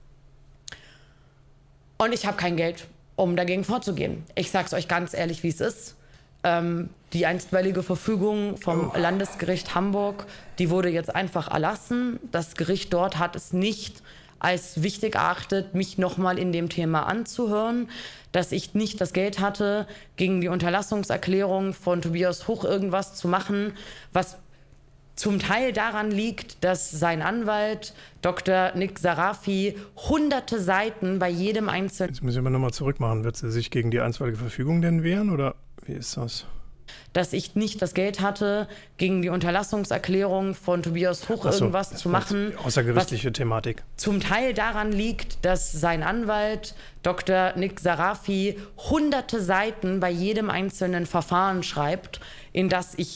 Und ich habe kein Geld, um dagegen vorzugehen. Ich sage es euch ganz ehrlich, wie es ist. Die einstweilige Verfügung vom Landesgericht Hamburg, die wurde jetzt einfach erlassen. Das Gericht dort hat es nicht als wichtig erachtet, mich nochmal in dem Thema anzuhören, dass ich nicht das Geld hatte, gegen die Unterlassungserklärung von Tobias Huch irgendwas zu machen, was zum Teil daran liegt, dass sein Anwalt Dr. Nick Sarafi hunderte Seiten bei jedem einzelnen... Jetzt muss ich aber nochmal zurückmachen. Wird sie sich gegen die einstweilige Verfügung denn wehren oder wie ist das? Dass ich nicht das Geld hatte, gegen die Unterlassungserklärung von Tobias Huch irgendwas zu machen. Außergerichtliche Thematik. Zum Teil daran liegt, dass sein Anwalt Dr. Nick Sarafi hunderte Seiten bei jedem einzelnen Verfahren schreibt, in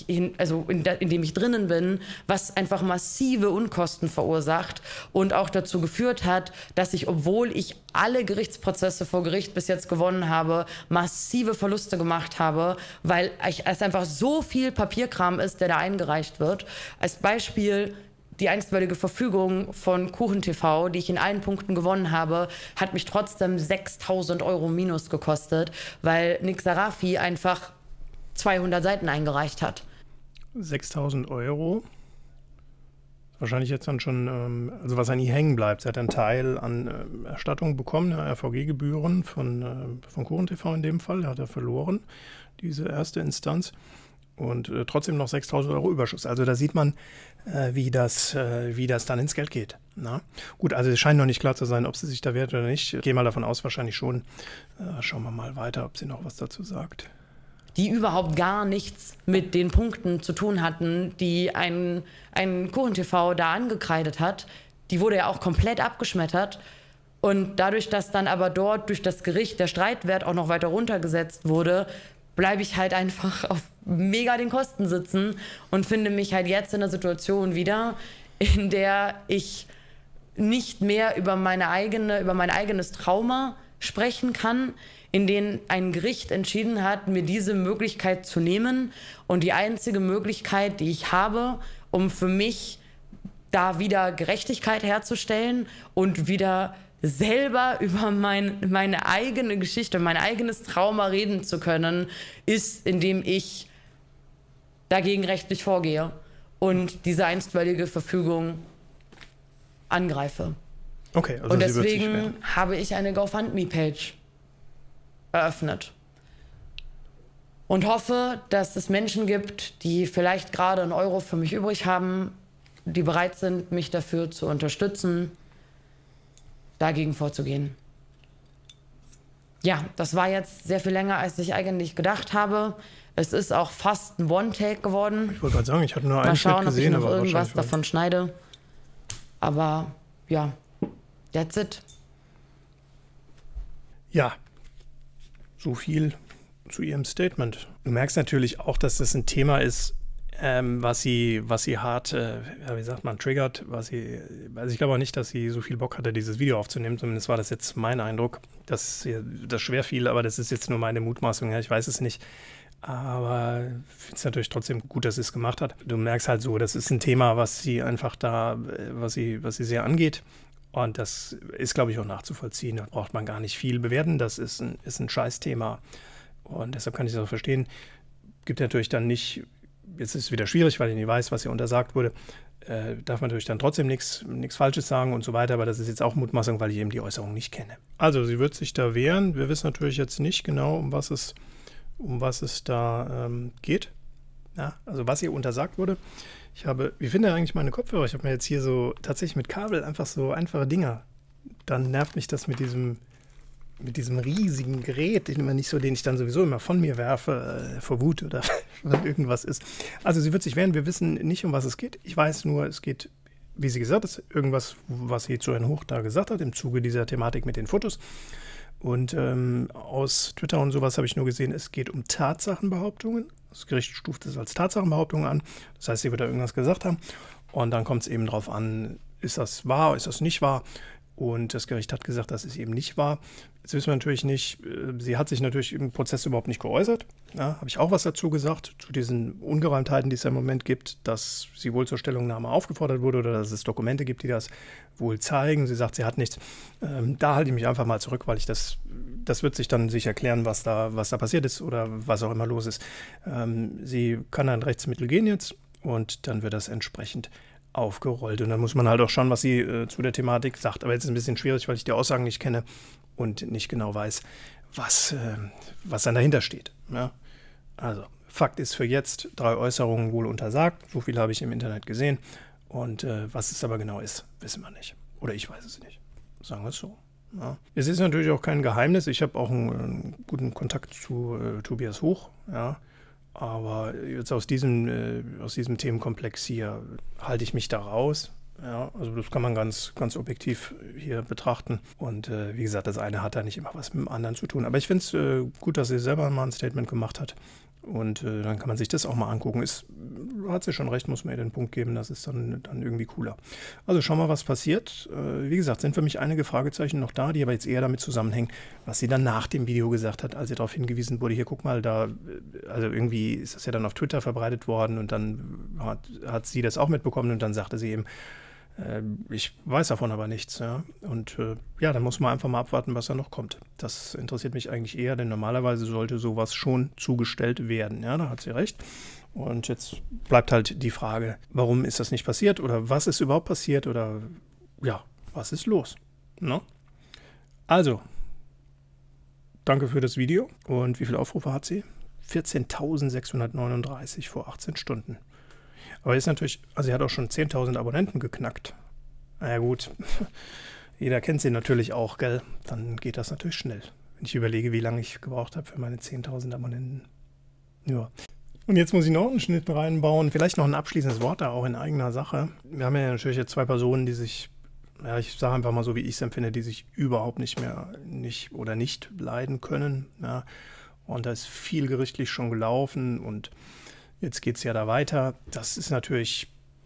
dem ich drinnen bin, was einfach massive Unkosten verursacht und auch dazu geführt hat, dass ich, obwohl ich alle Gerichtsprozesse vor Gericht bis jetzt gewonnen habe, massive Verluste gemacht habe, weil es einfach so viel Papierkram ist, der da eingereicht wird. Als Beispiel: die einstweilige Verfügung von KuchenTV, die ich in allen Punkten gewonnen habe, hat mich trotzdem 6.000 € minus gekostet, weil Nick Sarafi einfach 200 Seiten eingereicht hat. 6.000 €. Wahrscheinlich jetzt dann schon, also was an ihr hängen bleibt. Sie hat einen Teil an Erstattung bekommen, RVG-Gebühren von KuchenTV in dem Fall. Hat er verloren, diese erste Instanz. Und trotzdem noch 6.000 € Überschuss. Also da sieht man, wie das dann ins Geld geht. Na? Gut, also es scheint noch nicht klar zu sein, ob sie sich da wehrt oder nicht. Ich gehe mal davon aus, wahrscheinlich schon. Schauen wir mal weiter, ob sie noch was dazu sagt. Die überhaupt gar nichts mit den Punkten zu tun hatten, die ein KuchenTV da angekreidet hat. Die wurde ja auch komplett abgeschmettert. Und dadurch, dass dann aber dort durch das Gericht der Streitwert auch noch weiter runtergesetzt wurde, bleibe ich halt einfach auf mega den Kosten sitzen und finde mich halt jetzt in der Situation wieder, in der ich nicht mehr über mein eigenes Trauma sprechen kann, in denen ein Gericht entschieden hat, mir diese Möglichkeit zu nehmen. Und die einzige Möglichkeit, die ich habe, um für mich da wieder Gerechtigkeit herzustellen und wieder selber über meine eigene Geschichte, mein eigenes Trauma reden zu können, ist, indem ich dagegen rechtlich vorgehe und diese einstweilige Verfügung angreife. Okay, also und deswegen habe ich eine GoFundMe-Page eröffnet und hoffe, dass es Menschen gibt, die vielleicht gerade einen Euro für mich übrig haben, die bereit sind, mich dafür zu unterstützen, dagegen vorzugehen. Ja, das war jetzt sehr viel länger, als ich eigentlich gedacht habe. Es ist auch fast ein One-Take geworden. Ich wollte gerade sagen, ich hatte nur einen Schnitt gesehen, mal schauen, ob ich noch irgendwas davon schneide. Aber ja, that's it. Ja, so viel zu ihrem Statement. Du merkst natürlich auch, dass das ein Thema ist, was sie hart, wie sagt man, triggert. Also ich glaube auch nicht, dass sie so viel Bock hatte, dieses Video aufzunehmen. Zumindest war das jetzt mein Eindruck, dass das schwer fiel. Aber das ist jetzt nur meine Mutmaßung. Ja, ich weiß es nicht. Aber ich finde es natürlich trotzdem gut, dass sie es gemacht hat. Du merkst halt so, das ist ein Thema, was sie einfach was sie sehr angeht. Und das ist, glaube ich, auch nachzuvollziehen. Da braucht man gar nicht viel bewerten. Das ist ein Scheißthema. Und deshalb kann ich das auch verstehen. Gibt natürlich dann nicht jetzt ist es wieder schwierig, weil ich nicht weiß, was ihr untersagt wurde. Darf man natürlich dann trotzdem nichts Falsches sagen und so weiter, aber das ist jetzt auch Mutmaßung, weil ich eben die Äußerung nicht kenne. Also sie wird sich da wehren. Wir wissen natürlich jetzt nicht genau, um was es da geht. Ja, also was ihr untersagt wurde. Wie finde ich eigentlich meine Kopfhörer? Ich habe mir jetzt hier so tatsächlich mit Kabel einfach so einfache Dinger. Dann nervt mich das mit diesem riesigen Gerät, den ich dann sowieso immer von mir werfe, vor Wut oder wenn irgendwas ist. Also sie wird sich wehren, wir wissen nicht, um was es geht. Ich weiß nur, es geht, wie sie gesagt hat, irgendwas, was sie zu Herrn Hoch da gesagt hat, im Zuge dieser Thematik mit den Fotos. Und aus Twitter und sowas habe ich nur gesehen, es geht um Tatsachenbehauptungen. Das Gericht stuft es als Tatsachenbehauptungen an. Das heißt, sie wird da irgendwas gesagt haben. Und dann kommt es eben darauf an, ist das wahr, ist das nicht wahr? Und das Gericht hat gesagt, dass es eben nicht wahr. Jetzt wissen wir natürlich nicht, sie hat sich natürlich im Prozess überhaupt nicht geäußert. Ja, habe ich auch was dazu gesagt, zu diesen Ungereimtheiten, die es ja im Moment gibt, dass sie wohl zur Stellungnahme aufgefordert wurde oder dass es Dokumente gibt, die das wohl zeigen. Sie sagt, sie hat nichts. Da halte ich mich einfach mal zurück, weil das wird sich dann sicher erklären, was da passiert ist oder was auch immer los ist. Sie kann ein Rechtsmittel gehen jetzt und dann wird das entsprechend aufgerollt. Und dann muss man halt auch schauen, was sie zu der Thematik sagt. Aber jetzt ist es ein bisschen schwierig, weil ich die Aussagen nicht kenne und nicht genau weiß, was dann dahinter steht. Ja? Also, Fakt ist für jetzt 3 Äußerungen wohl untersagt. So viel habe ich im Internet gesehen. Und was es aber genau ist, wissen wir nicht. Oder ich weiß es nicht. Sagen wir es so. Ja. Es ist natürlich auch kein Geheimnis. Ich habe auch einen guten Kontakt zu Tobias Hoch. Ja. Aber jetzt aus diesem Themenkomplex hier halte ich mich da raus. Ja, also das kann man ganz, ganz objektiv hier betrachten. Und wie gesagt, das eine hat da nicht immer was mit dem anderen zu tun. Aber ich finde es gut, dass sie selber mal ein Statement gemacht hat. Und dann kann man sich das auch mal angucken. Hat sie schon recht, muss man ihr den Punkt geben, das ist dann irgendwie cooler. Also schauen wir mal, was passiert. Wie gesagt, sind für mich einige Fragezeichen noch da, die aber jetzt eher damit zusammenhängen, was sie dann nach dem Video gesagt hat, als sie darauf hingewiesen wurde, hier guck mal, also irgendwie ist das ja dann auf Twitter verbreitet worden und dann hat sie das auch mitbekommen und dann sagte sie eben, ich weiß davon aber nichts. Ja? Und dann muss man einfach mal abwarten, was da noch kommt. Das interessiert mich eigentlich eher, denn normalerweise sollte sowas schon zugestellt werden. Ja, da hat sie recht. Und jetzt bleibt halt die Frage, warum ist das nicht passiert oder was ist überhaupt passiert oder ja, was ist los? No? Also, danke für das Video. Und wie viele Aufrufe hat sie? 14.639 vor 18 Stunden. Aber ist natürlich, also sie hat auch schon 10.000 Abonnenten geknackt. Na ja gut, jeder kennt sie natürlich auch, gell? Dann geht das natürlich schnell. Wenn ich überlege, wie lange ich gebraucht habe für meine 10.000 Abonnenten. Ja. Und jetzt muss ich noch einen Schnitt reinbauen. Vielleicht noch ein abschließendes Wort da auch in eigener Sache. Wir haben ja natürlich jetzt 2 Personen, die sich, ja, ich sage einfach mal so, wie ich es empfinde, die sich überhaupt nicht leiden können. Ja. Und da ist viel gerichtlich schon gelaufen und jetzt geht es ja da weiter. Das ist natürlich,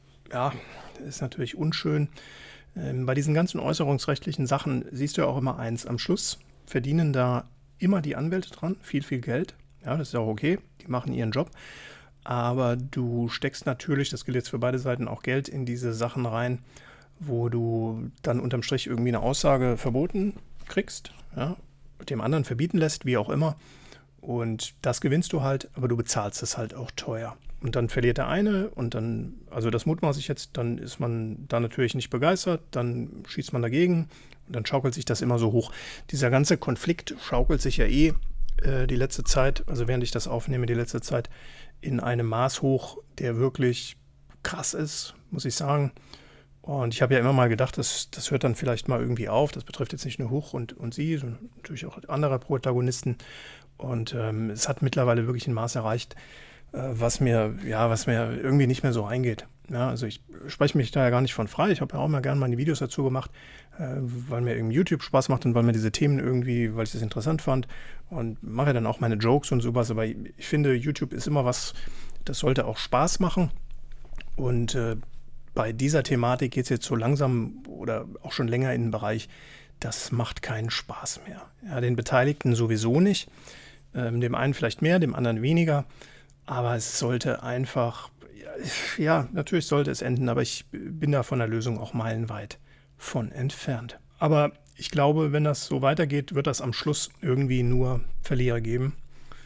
unschön. Bei diesen ganzen äußerungsrechtlichen Sachen siehst du ja auch immer eins. Am Schluss verdienen da immer die Anwälte dran, viel, viel Geld. Ja, das ist auch okay, die machen ihren Job. Aber du steckst natürlich, das gilt jetzt für beide Seiten, auch Geld in diese Sachen rein, wo du dann unterm Strich irgendwie eine Aussage verboten kriegst, ja, dem anderen verbieten lässt, wie auch immer. Und das gewinnst du halt, aber du bezahlst es halt auch teuer. Und dann verliert der eine und dann, also das mutmaße ich jetzt, dann ist man da natürlich nicht begeistert, dann schießt man dagegen und dann schaukelt sich das immer so hoch. Dieser ganze Konflikt schaukelt sich ja die letzte Zeit, also während ich das aufnehme, die letzte Zeit in einem Maß hoch, der wirklich krass ist, muss ich sagen. Und ich habe ja immer mal gedacht, das hört dann vielleicht mal irgendwie auf. Das betrifft jetzt nicht nur Hoch und sie, sondern natürlich auch andere Protagonisten. Und es hat mittlerweile wirklich ein Maß erreicht, was mir irgendwie nicht mehr so eingeht. Ja, also ich spreche mich da ja gar nicht von frei. Ich habe ja auch mal gerne meine Videos dazu gemacht, weil mir irgendwie YouTube Spaß macht und weil mir diese Themen irgendwie, weil ich das interessant fand und mache dann auch meine Jokes und sowas. Aber ich finde, YouTube ist immer was, das sollte auch Spaß machen. Und bei dieser Thematik geht es jetzt so langsam oder auch schon länger in den Bereich, das macht keinen Spaß mehr. Ja, den Beteiligten sowieso nicht. Dem einen vielleicht mehr, dem anderen weniger. Aber es sollte einfach, ja, natürlich sollte es enden, aber ich bin da von der Lösung auch meilenweit von entfernt. Aber ich glaube, wenn das so weitergeht, wird das am Schluss irgendwie nur Verlierer geben.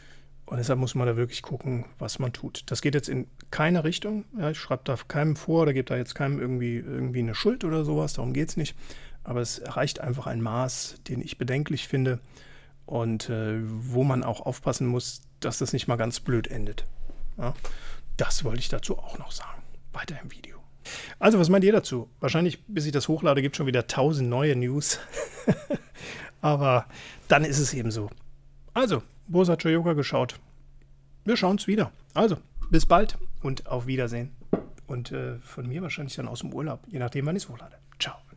Und deshalb muss man da wirklich gucken, was man tut. Das geht jetzt in keine Richtung. Ja, ich schreibe da keinem vor oder gebe da jetzt keinem irgendwie eine Schuld oder sowas. Darum geht es nicht. Aber es erreicht einfach ein Maß, den ich bedenklich finde und wo man auch aufpassen muss, dass das nicht mal ganz blöd endet. Ja, das wollte ich dazu auch noch sagen. Weiter im Video. Also, was meint ihr dazu? Wahrscheinlich, bis ich das hochlade, gibt es schon wieder 1000 neue News. Aber dann ist es eben so. Also, Boris hat schon Yoga geschaut. Wir schauen es wieder. Also, bis bald und auf Wiedersehen. Und von mir wahrscheinlich dann aus dem Urlaub, je nachdem, wann ich es hochlade. Ciao.